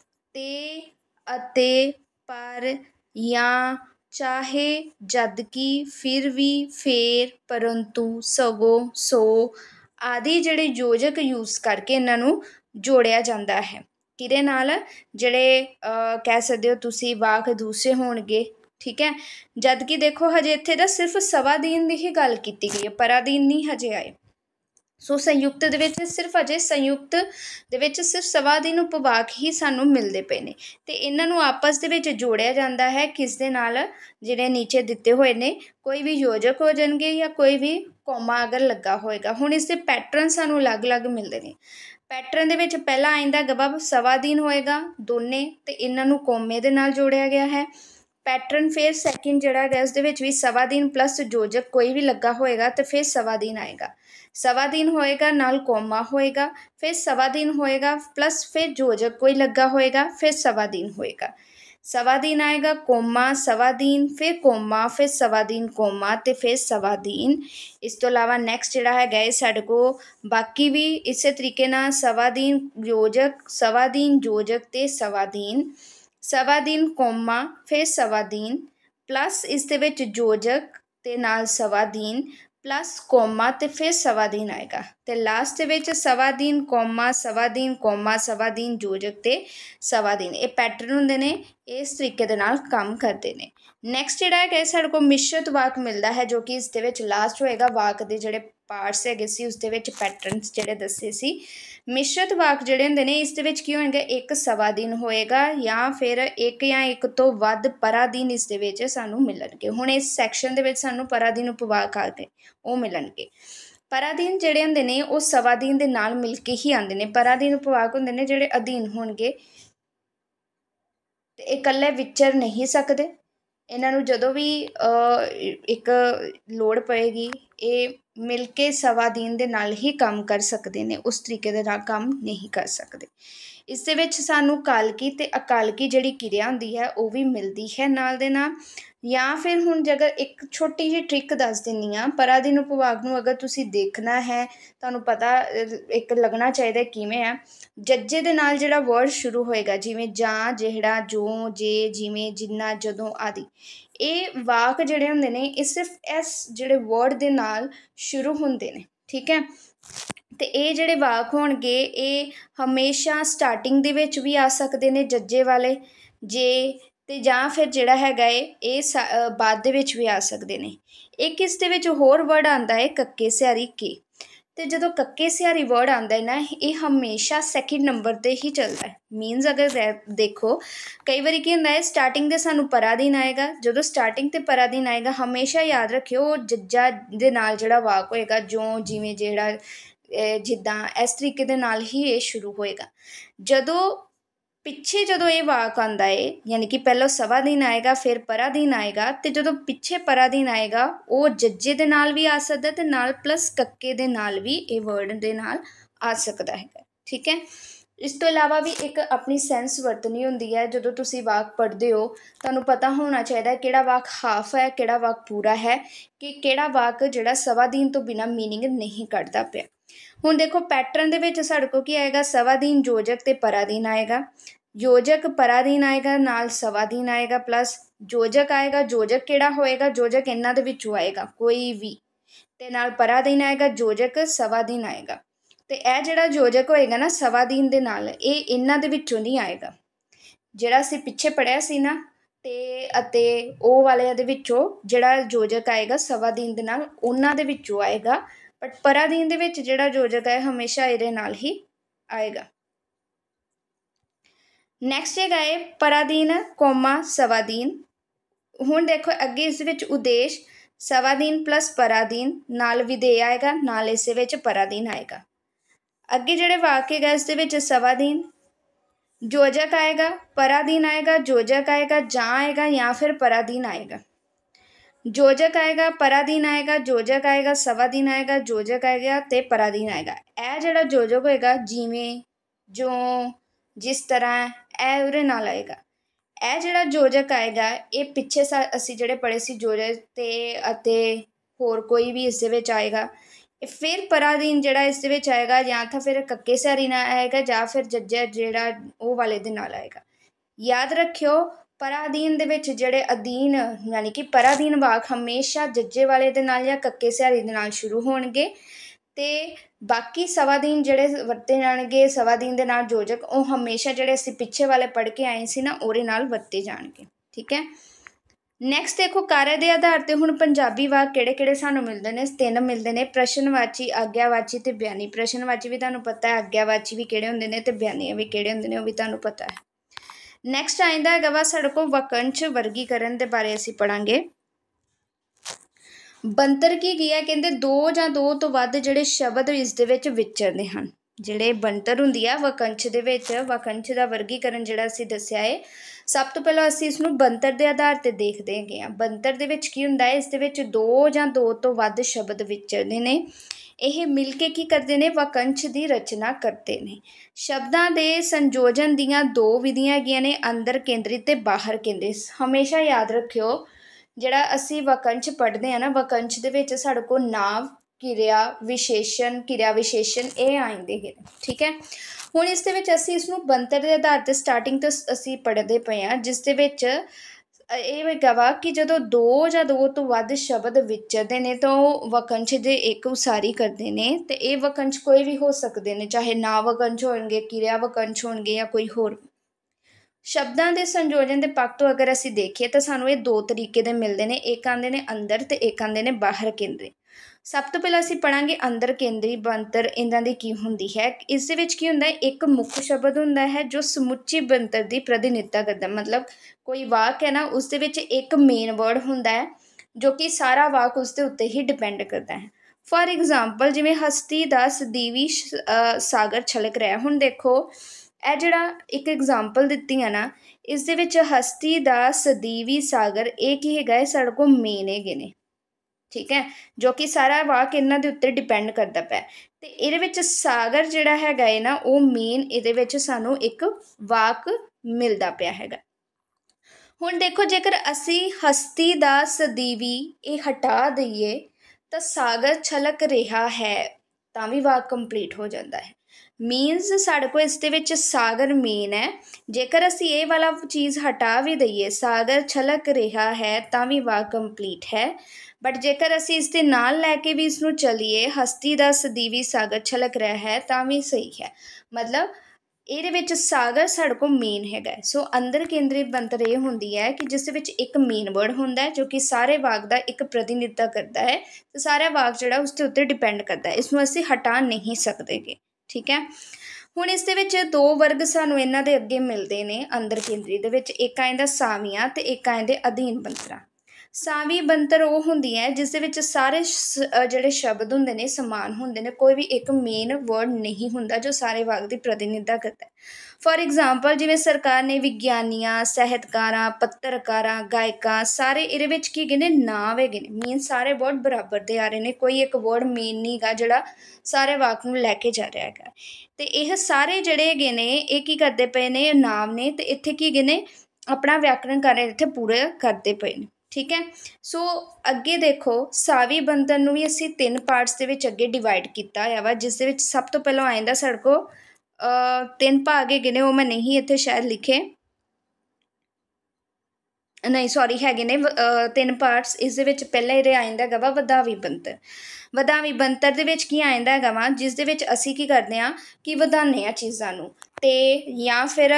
ਤੇ, ਅਤੇ, ਪਰ, ਜਾਂ, ਚਾਹੇ, ਜਦਕਿ, ਫਿਰ ਵੀ, ਫੇਰ, ਪਰੰਤੂ, ਸਗੋਂ, ਸੋ ਆਦਿ ਜਿਹੜੇ ਯੋਜਕ ਯੂਜ਼ ਕਰਕੇ ਇਹਨਾਂ ਨੂੰ ਜੋੜਿਆ ਜਾਂਦਾ ਹੈ। ਕਿਹਦੇ ਨਾਲ? ਜਿਹੜੇ ਕਹਿ ਸਕਦੇ ਹੋ ਤੁਸੀਂ ਵਾਕ ਦੂਸਰੇ ਹੋਣਗੇ, ਠੀਕ ਹੈ। ਜਦ ਕਿ ਦੇਖੋ ਹਜੇ ਇੱਥੇ ਤਾਂ ਸਿਰਫ ਸਵਾਧੀਨ ਦੀ ਹੀ ਗੱਲ ਕੀਤੀ ਗਈ ਹੈ, ਪਰਾਧੀਨ ਨਹੀਂ ਹਜੇ ਆਏ। ਸੋ ਸੰਯੁਕਤ ਦੇ ਵਿੱਚ ਸਿਰਫ ਅਜੇ ਸੰਯੁਕਤ ਦੇ ਵਿੱਚ ਸਿਰਫ ਸਵਾਧੀਨ ਉਪਵਾਕ ਹੀ ਸਾਨੂੰ ਮਿਲਦੇ ਪਏ ਨੇ, ਅਤੇ ਇਹਨਾਂ ਨੂੰ ਆਪਸ ਦੇ ਵਿੱਚ ਜੋੜਿਆ ਜਾਂਦਾ ਹੈ ਕਿਸ ਦੇ ਨਾਲ? ਜਿਹੜੇ ਨੀਚੇ ਦਿੱਤੇ ਹੋਏ ਨੇ, ਕੋਈ ਵੀ ਯੋਜਕ ਹੋ ਜਾਣਗੇ ਜਾਂ ਕੋਈ ਵੀ ਕੌਮਾ ਅਗਰ ਲੱਗਾ ਹੋਏਗਾ। ਹੁਣ ਇਸ ਦੇ ਪੈਟਰਨ ਸਾਨੂੰ ਅਲੱਗ-ਅਲੱਗ ਮਿਲਦੇ ਨੇ। ਪੈਟਰਨ ਦੇ ਵਿੱਚ ਪਹਿਲਾਂ ਆਇੰਦਾ ਗਬਬ ਸਵਾਧੀਨ ਹੋਏਗਾ ਦੋਨੇ, ਅਤੇ ਇਹਨਾਂ ਨੂੰ ਕੌਮੇ ਦੇ ਨਾਲ ਜੋੜਿਆ ਗਿਆ ਹੈ। ਪੈਟਰਨ ਫਿਰ ਸੈਕਿੰਡ ਜਿਹੜਾ ਹੈਗਾ ਉਸ ਦੇ ਵਿੱਚ ਵੀ ਸਵਾਧੀਨ ਪਲੱਸ ਯੋਜਕ ਕੋਈ ਵੀ ਲੱਗਾ ਹੋਏਗਾ ਅਤੇ ਫਿਰ ਸਵਾਧੀਨ ਆਏਗਾ। ਸਵਾਧੀਨ ਹੋਏਗਾ ਨਾਲ ਕੌਮਾ ਹੋਏਗਾ, ਫਿਰ ਸਵਾਧੀਨ ਹੋਏਗਾ ਪਲੱਸ ਫਿਰ ਯੋਜਕ ਕੋਈ ਲੱਗਾ ਹੋਏਗਾ, ਫਿਰ ਸਵਾਧੀਨ ਹੋਏਗਾ। ਸਵਾਧੀਨ ਆਏਗਾ, ਕੌਮਾ, ਸਵਾਧੀਨ, ਫਿਰ ਕੌਮਾ, ਫਿਰ ਸਵਾਧੀਨ, ਕੌਮਾ, ਅਤੇ ਫਿਰ ਸਵਾਧੀਨ। ਇਸ ਤੋਂ ਇਲਾਵਾ ਨੈਕਸਟ ਜਿਹੜਾ ਹੈਗਾ ਇਹ ਸਾਡੇ ਕੋਲ ਬਾਕੀ ਵੀ ਇਸੇ ਤਰੀਕੇ ਨਾਲ ਸਵਾਧੀਨ, ਯੋਜਕ, ਸਵਾਧੀਨ, ਯੋਜਕ ਅਤੇ ਸਵਾਧੀਨ। ਸਵਾਧੀਨ, ਕੌਮਾ, ਫਿਰ ਸਵਾਧੀਨ, ਪਲੱਸ ਇਸ ਦੇ ਵਿੱਚ ਯੋਜਕ ਅਤੇ ਨਾਲ ਸਵਾਧੀਨ, ਪਲੱਸ ਕੌਮਾ, ਅਤੇ ਫਿਰ ਸਵਾਧੀਨ ਆਏਗਾ। ਅਤੇ ਲਾਸਟ ਦੇ ਵਿੱਚ ਸਵਾਧੀਨ, ਕੌਮਾ, ਸਵਾਧੀਨ, ਕੌਮਾ, ਸਵਾਧੀਨ, ਯੋਜਕ ਅਤੇ ਸਵਾਧੀਨ। ਇਹ ਪੈਟਰਨ ਹੁੰਦੇ ਨੇ, ਇਸ ਤਰੀਕੇ ਦੇ ਨਾਲ ਕੰਮ ਕਰਦੇ ਨੇ। ਨੈਕਸਟ ਜਿਹੜਾ ਹੈਗਾ ਸਾਡੇ ਕੋਲ ਮਿਸ਼ਰਤ ਵਾਕ ਮਿਲਦਾ ਹੈ, ਜੋ ਕਿ ਇਸ ਦੇ ਵਿੱਚ ਲਾਸਟ ਹੋਏਗਾ। ਵਾਕ ਦੇ ਜਿਹੜੇ ਪਾਰਟਸ ਹੈਗੇ ਸੀ ਉਸ ਦੇ ਵਿੱਚ ਪੈਟਰਨਸ ਜਿਹੜੇ ਦੱਸੇ ਸੀ। ਮਿਸ਼ਰਤ ਵਾਕ ਜਿਹੜੇ ਹੁੰਦੇ ਨੇ ਇਸ ਦੇ ਵਿੱਚ ਕੀ ਹੋਏਗਾ? ਇੱਕ ਸਵਾਧੀਨ ਹੋਏਗਾ ਜਾਂ ਫਿਰ ਇੱਕ ਜਾਂ ਇੱਕ ਤੋਂ ਵੱਧ ਪਰਾਧੀਨ ਇਸ ਦੇ ਵਿੱਚ ਸਾਨੂੰ ਮਿਲਣਗੇ। ਹੁਣ ਇਸ ਸੈਕਸ਼ਨ ਦੇ ਵਿੱਚ ਸਾਨੂੰ ਪਰਾਧੀਨ ਉਪਵਾਕ ਆ ਗਏ, ਉਹ ਮਿਲਣਗੇ। ਪਰਾਧੀਨ ਜਿਹੜੇ ਹੁੰਦੇ ਨੇ ਉਹ ਸਵਾਧੀਨ ਦੇ ਨਾਲ ਮਿਲ ਕੇ ਹੀ ਆਉਂਦੇ ਨੇ। ਪਰਾਧੀਨ ਉਪਵਾਕ ਹੁੰਦੇ ਨੇ ਜਿਹੜੇ ਅਧੀਨ ਹੋਣਗੇ, ਅਤੇ ਇਹ ਇਕੱਲੇ ਵਿਚਰ ਨਹੀਂ ਸਕਦੇ। ਇਹਨਾਂ ਨੂੰ ਜਦੋਂ ਵੀ ਇੱਕ ਲੋੜ ਪਏਗੀ ਇਹ ਮਿਲ ਕੇ ਸਵਾਧੀਨ ਦੇ ਨਾਲ ਹੀ ਕੰਮ ਕਰ ਸਕਦੇ ਨੇ, ਉਸ ਤਰੀਕੇ ਦੇ ਨਾਲ ਕੰਮ ਨਹੀਂ ਕਰ ਸਕਦੇ। ਇਸ ਦੇ ਵਿੱਚ ਸਾਨੂੰ ਕਾਲਕੀ ਅਤੇ ਅਕਾਲਕੀ ਜਿਹੜੀ ਕਿਰਿਆ ਹੁੰਦੀ ਹੈ ਉਹ ਵੀ ਮਿਲਦੀ ਹੈ ਨਾਲ ਦੇ ਨਾਲ। ਜਾਂ ਫਿਰ ਹੁਣ ਜੇਕਰ ਇੱਕ ਛੋਟੀ ਜਿਹੀ ਟ੍ਰਿਕ ਦੱਸ ਦਿੰਦੀ ਹਾਂ, ਪਰਾਧੀਨ ਉਪਵਾਕ ਨੂੰ ਅਗਰ ਤੁਸੀਂ ਦੇਖਣਾ ਹੈ, ਤੁਹਾਨੂੰ ਪਤਾ ਇੱਕ ਲੱਗਣਾ ਚਾਹੀਦਾ ਕਿਵੇਂ ਹੈ। ਜੱਜੇ ਦੇ ਨਾਲ ਜਿਹੜਾ ਵਰਡ ਸ਼ੁਰੂ ਹੋਏਗਾ, ਜਿਵੇਂ ਜਾਂ, ਜਿਹੜਾ, ਜੋ, ਜੇ, ਜਿਵੇਂ, ਜਿੰਨਾ, ਜਦੋਂ ਆਦਿ, ਇਹ ਵਾਕ ਜਿਹੜੇ ਹੁੰਦੇ ਨੇ ਇਹ ਸਿਰਫ ਇਸ ਜਿਹੜੇ ਵਰਡ ਦੇ ਨਾਲ ਸ਼ੁਰੂ ਹੁੰਦੇ ਨੇ, ਠੀਕ ਹੈ। ਤੇ ਇਹ ਜਿਹੜੇ ਵਾਕ ਹੋਣਗੇ ਇਹ ਹਮੇਸ਼ਾ ਸਟਾਰਟਿੰਗ ਦੇ ਵਿੱਚ ਵੀ ਆ ਸਕਦੇ ਨੇ ਜੱਜੇ ਵਾਲੇ, ਜੇ ਤੇ ਜਾਂ ਫਿਰ ਜਿਹੜਾ ਹੈਗਾ ਏ ਇਹ ਬਾਅਦ ਦੇ ਵਿੱਚ ਵੀ ਆ ਸਕਦੇ ਨੇ। ਇੱਕ ਇਸ ਦੇ ਵਿੱਚ ਹੋਰ ਵਰਡ ਆਉਂਦਾ ਹੈ ਕੱਕੇ ਸਿਹਾਰੀ ਕੇ, ਤੇ ਜਦੋਂ ਕੱਕੇ ਸਿਹਾਰੀ ਵਰਡ ਆਉਂਦਾ ਹੈ ਨਾ ਇਹ ਹਮੇਸ਼ਾ ਸੈਕਿੰਡ ਨੰਬਰ 'ਤੇ ਹੀ ਚੱਲਦਾ ਹੈ। ਮੀਨਸ ਅਗਰ ਦੇਖੋ ਕਈ ਵਾਰੀ ਕੀ ਹੁੰਦਾ ਹੈ ਸਟਾਰਟਿੰਗ 'ਤੇ ਸਾਨੂੰ ਪਰਾਧੀਨ ਆਏਗਾ, ਜਦੋਂ ਸਟਾਰਟਿੰਗ 'ਤੇ ਪਰਾਧੀਨ ਆਏਗਾ ਹਮੇਸ਼ਾ ਯਾਦ ਰੱਖਿਓ ਜੱਜਾ ਦੇ ਨਾਲ ਜਿਹੜਾ ਵਾਕ ਹੋਏਗਾ ਜੋ ਜਿਵੇਂ ਜਿਹੜਾ ਜਿੱਦਾਂ ਇਸ ਤਰੀਕੇ ਦੇ ਨਾਲ ਹੀ ਇਹ ਸ਼ੁਰੂ ਹੋਏਗਾ। ਜਦੋਂ ਪਿੱਛੇ ਜਦੋਂ ਇਹ ਵਾਕ ਆਉਂਦਾ ਏ ਯਾਨੀ ਕਿ ਪਹਿਲਾਂ ਸਵਾਧੀਨ ਆਏਗਾ ਫਿਰ ਪਰਾਧੀਨ ਆਏਗਾ, ਤੇ ਜਦੋਂ ਪਿੱਛੇ ਪਰਾਧੀਨ ਆਏਗਾ ਉਹ ਜੱਜੇ ਦੇ ਨਾਲ ਵੀ ਆ ਸਕਦਾ ਤੇ ਨਾਲ ਪਲੱਸ ਕੱਕੇ ਦੇ ਨਾਲ ਵੀ ਇਹ ਵਰਡ ਦੇ ਨਾਲ ਆ ਸਕਦਾ ਹੈਗਾ। ਠੀਕ ਹੈ, ਇਸ ਤੋਂ ਇਲਾਵਾ ਵੀ ਇੱਕ ਆਪਣੀ ਸੈਂਸ ਵਰਤਣੀ ਹੁੰਦੀ ਹੈ। ਜਦੋਂ ਤੁਸੀਂ ਵਾਕ ਪੜ੍ਹਦੇ ਹੋ ਤੁਹਾਨੂੰ ਪਤਾ ਹੋਣਾ ਚਾਹੀਦਾ ਕਿਹੜਾ ਵਾਕ ਹਾਫ ਹੈ ਕਿਹੜਾ ਵਾਕ ਪੂਰਾ ਹੈ, ਕਿ ਕਿਹੜਾ ਵਾਕ ਜਿਹੜਾ ਸਵਾਧੀਨ ਤੋਂ ਬਿਨਾਂ ਮੀਨਿੰਗ ਨਹੀਂ ਕੱਢਦਾ ਪਿਆ। ਹੁਣ ਦੇਖੋ ਪੈਟਰਨ ਦੇ ਵਿੱਚ ਸਾਡੇ ਕੋਲ ਕੀ ਆਏਗਾ, ਸਵਾਧੀਨ ਯੋਜਕ ਤੇ ਪਰਾਧੀਨ ਆਏਗਾ, ਯੋਜਕ ਪਰਾਧੀਨ ਆਏਗਾ ਨਾਲ ਸਵਾਧੀਨ ਆਏਗਾ ਪਲੱਸ ਯੋਜਕ ਆਏਗਾ। ਯੋਜਕ ਕਿਹੜਾ ਹੋਏਗਾ, ਯੋਜਕ ਇਹਨਾਂ ਦੇ ਵਿੱਚੋਂ ਆਏਗਾ ਕੋਈ ਵੀ, ਤੇ ਨਾਲ ਪਰਾਧੀਨ ਆਏਗਾ, ਯੋਜਕ ਸਵਾਧੀਨ ਆਏਗਾ। ਤੇ ਇਹ ਜਿਹੜਾ ਯੋਜਕ ਹੋਏਗਾ ਨਾ ਸਵਾਧੀਨ ਦੇ ਨਾਲ ਇਹ ਇਹਨਾਂ ਦੇ ਵਿੱਚੋਂ ਨਹੀਂ ਆਏਗਾ, ਜਿਹੜਾ ਅਸੀਂ ਪਿੱਛੇ ਪੜ੍ਹਿਆ ਸੀ ਨਾ ਤੇ ਅਤੇ ਉਹ ਵਾਲਿਆਂ ਦੇ ਵਿੱਚੋਂ ਜਿਹੜਾ ਯੋਜਕ ਆਏਗਾ ਸਵਾਧੀਨ ਦੇ ਨਾਲ ਉਹਨਾਂ ਦੇ ਵਿੱਚੋਂ ਆਏਗਾ, ਬਟ ਪਰਾਧੀਨ ਦੇ ਵਿੱਚ ਜਿਹੜਾ ਯੋਜਕ ਹੈ ਹਮੇਸ਼ਾ ਇਹਦੇ ਨਾਲ ਹੀ ਆਏਗਾ। ਨੈਕਸਟ ਹੈਗਾ ਹੈ ਪਰਾਧੀਨ ਕੋਮਾ ਸਵਾਧੀਨ। ਹੁਣ ਦੇਖੋ ਅੱਗੇ ਇਸ ਵਿੱਚ ਉਦੇਸ਼ ਸਵਾਧੀਨ ਪਲੱਸ ਪਰਾਧੀਨ ਨਾਲ ਵਿਧੇਯ ਆਏਗਾ, ਨਾਲ ਇਸ ਵਿੱਚ ਪਰਾਧੀਨ ਆਏਗਾ। ਅੱਗੇ ਜਿਹੜੇ ਵਾਕ ਹੈਗਾ ਇਸ ਦੇ ਵਿੱਚ ਸਵਾਧੀਨ ਯੋਜਕ ਆਏਗਾ, ਪਰਾਧੀਨ ਆਏਗਾ, ਯੋਜਕ ਆਏਗਾ, ਜਾਂ ਆਏਗਾ ਜਾਂ ਫਿਰ ਪਰਾਧੀਨ ਆਏਗਾ। ਯੋਜਕ ਆਏਗਾ, ਪਰਾਧੀਨ ਆਏਗਾ, ਯੋਜਕ ਆਏਗਾ, ਸਵਾਧੀਨ ਆਏਗਾ, ਯੋਜਕ ਆਏਗਾ ਤੇ ਪਰਾਧੀਨ ਆਏਗਾ। ਇਹ ਜਿਹੜਾ ਯੋਜਕ ਹੋਏਗਾ ਜਿਵੇਂ, ਜੋ, ਜਿਸ ਤਰ੍ਹਾਂ ਇਹ ਉਹਦੇ ਨਾਲ ਆਏਗਾ। ਇਹ ਜਿਹੜਾ ਯੋਜਕ ਆਏਗਾ ਇਹ ਪਿੱਛੇ ਸਾ ਅਸੀਂ ਜਿਹੜੇ ਪੜ੍ਹੇ ਸੀ ਯੋਜਕ ਤੇ ਅਤੇ ਹੋਰ ਕੋਈ ਵੀ ਇਸ ਦੇ ਵਿੱਚ ਆਏਗਾ। ਫਿਰ ਪਰਾਧੀਨ ਜਿਹੜਾ ਇਸ ਦੇ ਵਿੱਚ ਆਏਗਾ ਜਾਂ ਤਾਂ ਫਿਰ ਕੱਕੇ ਸਿਹਾਰੀ ਨਾਲ ਆਏਗਾ ਜਾਂ ਫਿਰ ਜੱਜਾ ਜਿਹੜਾ ਉਹ ਵਾਲੇ ਦੇ ਨਾਲ ਆਏਗਾ। ਯਾਦ ਰੱਖਿਓ ਪਰਾਧੀਨ ਦੇ ਵਿੱਚ ਜਿਹੜੇ ਅਧੀਨ ਯਾਨੀ ਕਿ ਪਰਾਧੀਨ ਵਾਕ ਹਮੇਸ਼ਾ ਜੱਜੇ ਵਾਲੇ ਦੇ ਨਾਲ ਜਾਂ ਕੱਕੇ ਸਿਹਾਰੀ ਦੇ ਨਾਲ ਸ਼ੁਰੂ ਹੋਣਗੇ, ਤੇ ਬਾਕੀ ਸਵਾਧੀਨ ਜਿਹੜੇ ਵਰਤੇ ਜਾਣਗੇ ਸਵਾਧੀਨ ਦੇ ਨਾਲ ਯੋਜਕ ਉਹ ਹਮੇਸ਼ਾ ਜਿਹੜੇ ਅਸੀਂ ਪਿੱਛੇ ਵਾਲੇ ਪੜ੍ਹ ਕੇ ਆਏ ਸੀ ਨਾ ਉਹਦੇ ਨਾਲ ਵਰਤੇ ਜਾਣਗੇ। ਠੀਕ ਹੈ, ਨੈਕਸਟ ਦੇਖੋ ਕਾਰਜ ਦੇ ਆਧਾਰ ਤੇ ਹੁਣ ਪੰਜਾਬੀ ਵਾਕ ਕਿਹੜੇ ਕਿਹੜੇ ਸਾਨੂੰ ਮਿਲਦੇ ਨੇ, ਤਿੰਨ ਮਿਲਦੇ ਨੇ, ਪ੍ਰਸ਼ਨਵਾਚੀ, ਆਗਿਆਵਾਚੀ ਤੇ ਬਿਆਨੀ। ਪ੍ਰਸ਼ਨਵਾਚੀ ਵੀ ਤੁਹਾਨੂੰ ਪਤਾ ਹੈ, ਆਗਿਆਵਾਚੀ ਵੀ ਕਿਹੜੇ ਹੁੰਦੇ ਨੇ ਤੇ ਬਿਆਨੀ ਵੀ ਕਿਹੜੇ ਹੁੰਦੇ ਨੇ ਉਹ ਵੀ ਤੁਹਾਨੂੰ ਪਤਾ ਹੈ। ਨੈਕਸਟ ਆਇੰਦਾ ਹੈਗਾ ਵਾ ਸਾਡੇ ਕੋਲ ਵਾਕੰਸ਼ ਵਰਗੀਕਰਨ ਦੇ ਬਾਰੇ ਅਸੀਂ ਪੜਾਂਗੇ। ਬਣਤਰ ਕੀ ਕੀ ਹੈ, ਕਹਿੰਦੇ ਦੋ ਜਾਂ ਦੋ ਤੋਂ ਵੱਧ ਜਿਹੜੇ ਸ਼ਬਦ ਇਸ ਦੇ ਵਿੱਚ ਵਿਚਰਦੇ ਹਨ। ਜਿਹੜੇ ਬਣਤਰ ਹੁੰਦੀ ਆ ਵਾਕੰਸ਼ ਦੇ ਵਿੱਚ, ਵਾਕੰਸ਼ ਦਾ ਵਰਗੀਕਰਨ ਜਿਹੜਾ ਅਸੀਂ ਦੱਸਿਆ ਹੈ, ਸਭ ਤੋਂ ਪਹਿਲਾਂ ਅਸੀਂ ਇਸਨੂੰ ਬਣਤਰ ਦੇ ਆਧਾਰ ਤੇ ਦੇਖਦੇ ਹੈਗੇ ਹਾਂ। ਬਣਤਰ ਦੇ ਵਿੱਚ ਕੀ ਹੁੰਦਾ ਹੈ, ਇਸ ਦੇ ਵਿੱਚ ਦੋ ਜਾਂ ਦੋ ਤੋਂ ਵੱਧ ਸ਼ਬਦ ਵਿਚਰਦੇ ਨੇ, ਇਹ ਮਿਲ ਕੇ ਕੀ ਕਰਦੇ ਨੇ, ਵਾਕੰਸ਼ ਦੀ ਰਚਨਾ ਕਰਦੇ ਨੇ। ਸ਼ਬਦਾਂ ਦੇ ਸੰਯੋਜਨ ਦੀਆਂ ਦੋ ਵਿਧੀਆਂ ਹੈਗੀਆਂ ਨੇ, ਅੰਦਰ ਕੇਂਦਰਿਤ ਤੇ ਬਾਹਰ ਕੇਂਦਰਿਤ। ਹਮੇਸ਼ਾ ਯਾਦ ਰੱਖਿਓ ਜਿਹੜਾ ਅਸੀਂ ਵਾਕੰਸ਼ ਪੜ੍ਹਦੇ ਹਾਂ ਨਾ ਵਾਕੰਸ਼ ਦੇ ਵਿੱਚ ਸਾਡੇ ਕੋਲ ਨਾਂਵ, ਕਿਰਿਆ ਵਿਸ਼ੇਸ਼ਣ, ਕਿਰਿਆ ਵਿਸ਼ੇਸ਼ਣ ਇਹ ਆਉਂਦੇ ਨੇ। ਠੀਕ ਹੈ, ਹੁਣ ਇਸ ਦੇ ਵਿੱਚ ਅਸੀਂ ਇਸਨੂੰ ਬਣਤਰ ਦੇ ਆਧਾਰ ਤੇ ਸਟਾਰਟਿੰਗ ਤੋਂ ਅਸੀਂ ਪੜ੍ਹਦੇ ਪਏ ਹਾਂ, ਜਿਸ ਦੇ ਵਿੱਚ ਇਹ ਹੈਗਾ ਵਾ ਕਿ ਜਦੋਂ ਦੋ ਜਾਂ ਦੋ ਤੋਂ ਵੱਧ ਸ਼ਬਦ ਵਿਚਰਦੇ ਨੇ ਤਾਂ ਉਹ ਵਾਕੰਸ਼ ਦੇ ਇੱਕ ਉਸਾਰੀ ਕਰਦੇ ਨੇ, ਤੇ ਇਹ ਵਾਕੰਸ਼ ਕੋਈ ਵੀ ਹੋ ਸਕਦੇ ਨੇ, ਚਾਹੇ ਨਾਂਵ ਵਾਕੰਸ਼ ਹੋਣਗੇ, ਕਿਰਿਆ ਵਾਕੰਸ਼ ਹੋਣਗੇ ਜਾਂ ਕੋਈ ਹੋਰ। ਸ਼ਬਦਾਂ ਦੇ ਸੰਯੋਜਨ ਦੇ ਪੱਖ ਤੋਂ ਅਗਰ ਅਸੀਂ ਦੇਖੀਏ ਤਾਂ ਸਾਨੂੰ ਇਹ ਦੋ ਤਰੀਕੇ ਦੇ ਮਿਲਦੇ ਨੇ, ਇੱਕ ਆਉਂਦੇ ਨੇ ਅੰਦਰ ਤੇ ਇੱਕ ਆਉਂਦੇ ਨੇ ਬਾਹਰ ਕੇਂਦਰੀ। ਸਭ ਤੋਂ ਪਹਿਲਾਂ ਅਸੀਂ ਪੜਾਂਗੇ ਅੰਦਰ ਕੇਂਦਰੀ ਬਣਤਰ ਇਹਨਾਂ ਦੀ ਕੀ ਹੁੰਦੀ ਹੈ। ਇਸ ਦੇ ਵਿੱਚ ਕੀ ਹੁੰਦਾ ਹੈ, ਇੱਕ ਮੁੱਖ ਸ਼ਬਦ ਹੁੰਦਾ ਹੈ ਜੋ ਸਮੁੱਚੀ ਬਣਤਰ ਦੀ ਪ੍ਰਤੀਨਿਧਤਾ ਕਰਦਾ। ਮਤਲਬ ਕੋਈ ਵਾਕ ਹੈ ਨਾ ਉਸ ਦੇ ਵਿੱਚ ਇੱਕ ਮੇਨ ਵਰਡ ਹੁੰਦਾ ਹੈ ਜੋ ਕਿ ਸਾਰਾ ਵਾਕ ਉਸ ਦੇ ਉੱਤੇ ਹੀ ਡਿਪੈਂਡ ਕਰਦਾ ਹੈ। ਫੋਰ ਐਗਜ਼ਾਮਪਲ ਜਿਵੇਂ ਹਸਤੀ ਦਾ ਸਦੀਵੀ ਸਾਗਰ ਛਲਕ ਰਿਹਾ। ਹੁਣ ਦੇਖੋ ਇਹ ਜਿਹੜਾ ਇੱਕ ਐਗਜ਼ਾਮਪਲ ਦਿੱਤੀ ਹੈ ਨਾ ਇਸ ਦੇ ਵਿੱਚ ਹਸਤੀ ਦਾ ਸਦੀਵੀ ਸਾਗਰ ਇਹ ਕੀ ਹੈਗਾ ਹੈ, ਸਾਡੇ ਕੋਲ ਮੇਨ ਹੈਗੇ ਨੇ। ਠੀਕ ਹੈ, ਜੋ ਕਿ ਸਾਰਾ ਵਾਕ ਇਹਨਾਂ ਦੇ ਉੱਤੇ ਡਿਪੈਂਡ ਕਰਦਾ ਪਿਆ, ਤੇ ਇਹਦੇ ਵਿੱਚ ਸਾਗਰ ਜਿਹੜਾ ਹੈਗਾ ਹੈ ਨਾ ਉਹ ਮੇਨ ਇਹਦੇ ਵਿੱਚ ਸਾਨੂੰ ਇੱਕ ਵਾਕ ਮਿਲਦਾ ਪਿਆ ਹੈਗਾ। ਹੁਣ ਦੇਖੋ ਜੇਕਰ ਅਸੀਂ ਹਸਤੀ ਦਾ ਸਦੀਵੀ ਇਹ ਹਟਾ ਦਈਏ ਤਾਂ ਸਾਗਰ ਛਲਕ ਰਿਹਾ ਹੈ, ਤਾਂ ਵੀ ਵਾਕ ਕੰਪਲੀਟ ਹੋ ਜਾਂਦਾ ਹੈ। ਮੀਨਸ ਸਾਡੇ ਕੋਲ ਇਸ ਦੇ ਵਿੱਚ ਸਾਗਰ ਮੇਨ ਹੈ। ਜੇਕਰ ਅਸੀਂ ਇਹ ਵਾਲਾ ਚੀਜ਼ ਹਟਾ ਵੀ ਦਈਏ, ਸਾਗਰ ਛਲਕ ਰਿਹਾ ਹੈ, ਤਾਂ ਵੀ ਵਾਕ ਕੰਪਲੀਟ ਹੈ। ਬਟ ਜੇਕਰ ਅਸੀਂ ਇਸ ਦੇ ਨਾਲ ਲੈ ਕੇ ਵੀ ਇਸ ਨੂੰ ਚਲੀਏ, ਹਸਤੀ ਦਾ ਸਦੀਵੀ ਸਾਗਰ ਛਲਕ ਰਿਹਾ ਹੈ, ਤਾਂ ਵੀ ਸਹੀ ਹੈ। ਮਤਲਬ ਇਹਦੇ ਵਿੱਚ ਸਾਗਰ ਸਾਡੇ ਕੋਲ ਮੇਨ ਹੈਗਾ। ਸੋ ਅੰਦਰ ਕੇਂਦਰੀ ਬਣਤਰ ਇਹ ਹੁੰਦੀ ਹੈ ਕਿ ਜਿਸ ਵਿੱਚ ਇੱਕ ਮੇਨ ਵਰਡ ਹੁੰਦਾ ਹੈ ਜੋ ਕਿ ਸਾਰੇ ਵਾਕ ਦਾ ਇੱਕ ਪ੍ਰਤੀਨਿਧਤਾ ਕਰਦਾ ਹੈ, ਤੇ ਸਾਰਾ ਵਾਕ ਜਿਹੜਾ ਉਸ ਦੇ ਉੱਤੇ ਡਿਪੈਂਡ ਕਰਦਾ ਹੈ। ਇਸ ਨੂੰ ਅਸੀਂ ਹਟਾ ਨਹੀਂ ਸਕਦੇਗੇ। ਠੀਕ ਹੈ। ਹੁਣ ਇਸ ਦੇ ਵਿੱਚ ਦੋ ਵਰਗ ਸਾਨੂੰ ਇਹਨਾਂ ਦੇ ਅੱਗੇ ਮਿਲਦੇ ਨੇ ਅੰਦਰ ਕੇਂਦਰੀ ਦੇ ਵਿੱਚ। ਇੱਕ ਆ ਇਹਦਾ ਸਾਵੀਆਂ ਤੇ ਇੱਕ ਆ ਇਹਦੇ ਅਧੀਨ ਬਣਤਰਾਂ। ਸਾਵੀ ਬਣਤਰ ਉਹ ਹੁੰਦੀ ਹੈ ਜਿਸ ਦੇ ਵਿੱਚ ਸਾਰੇ ਜਿਹੜੇ ਸ਼ਬਦ ਹੁੰਦੇ ਨੇ ਸਮਾਨ ਹੁੰਦੇ ਨੇ, ਕੋਈ ਵੀ ਇੱਕ ਮੇਨ ਵਰਡ ਨਹੀਂ ਹੁੰਦਾ ਜੋ ਸਾਰੇ ਵਾਕ ਦੀ ਪ੍ਰਤੀਨਿਧਤਾ ਕਰਦਾ ਹੈ। ਫੋਰ ਐਗਜ਼ਾਮਪਲ ਜਿਵੇਂ ਸਰਕਾਰ ਨੇ ਵਿਗਿਆਨੀਆਂ, ਸਾਹਿਤਕਾਰਾਂ, ਪੱਤਰਕਾਰਾਂ, ਗਾਇਕਾਂ, ਸਾਰੇ ਇਹਦੇ ਵਿੱਚ ਕੀ ਹੈਗੇ ਨੇ, ਨਾਂਵ ਹੈਗੇ ਨੇ। ਮੀਨ ਸਾਰੇ ਵਰਡ ਬਰਾਬਰ ਦੇ ਆ ਰਹੇ ਨੇ, ਕੋਈ ਇੱਕ ਵਰਡ ਮੇਨ ਨਹੀਂ ਗਾ ਜਿਹੜਾ ਸਾਰੇ ਵਾਕ ਨੂੰ ਲੈ ਕੇ ਜਾ ਰਿਹਾ ਹੈਗਾ। ਤੇ ਇਹ ਸਾਰੇ ਜਿਹੜੇ ਹੈਗੇ ਨੇ ਇਹ ਕੀ ਕਰਦੇ ਪਏ ਨੇ, ਨਾਮ ਨੇ, ਤੇ ਇੱਥੇ ਕੀ ਹੈਗੇ ਨੇ ਆਪਣਾ ਵਿਆਕਰਨ ਕਾਰਜ ਇੱਥੇ ਪੂਰੇ ਕਰਦੇ ਪਏ ਨੇ। ਠੀਕ ਹੈ। ਸੋ ਅੱਗੇ ਦੇਖੋ, ਸਾਵੀ ਬਣਤਰ ਨੂੰ ਵੀ ਅਸੀਂ ਤਿੰਨ ਪਾਰਟਸ ਦੇ ਵਿੱਚ ਅੱਗੇ ਡਿਵਾਈਡ ਕੀਤਾ ਹੋਇਆ ਵਾ, ਜਿਸ ਦੇ ਵਿੱਚ ਸਭ ਤੋਂ ਪਹਿਲਾਂ ਆ ਜਾਂਦਾ ਸਾਡੇ ਕੋਲ ਤਿੰਨ ਭਾਗ ਹੈਗੇ ਨੇ, ਉਹ ਮੈਂ ਨਹੀਂ ਇੱਥੇ ਸ਼ਾਇਦ ਲਿਖੇ, ਨਹੀਂ ਸੌਰੀ ਹੈਗੇ ਨੇ ਤਿੰਨ ਪਾਰਟਸ। ਇਸ ਦੇ ਵਿੱਚ ਪਹਿਲਾਂ ਇਹਦੇ ਆ ਜਾਂਦਾ ਹੈਗਾ ਵਾ ਵਧਾਵੀ ਬਣਤਰ। ਵਧਾਵੀ ਬਣਤਰ ਦੇ ਵਿੱਚ ਕੀ ਆ ਜਾਂਦਾ ਹੈਗਾ ਵਾ, ਜਿਸ ਦੇ ਵਿੱਚ ਅਸੀਂ ਕੀ ਕਰਦੇ ਹਾਂ ਕਿ ਵਧਾਉਂਦੇ ਹਾਂ ਚੀਜ਼ਾਂ ਨੂੰ, ਤੇ ਜਾਂ ਫਿਰ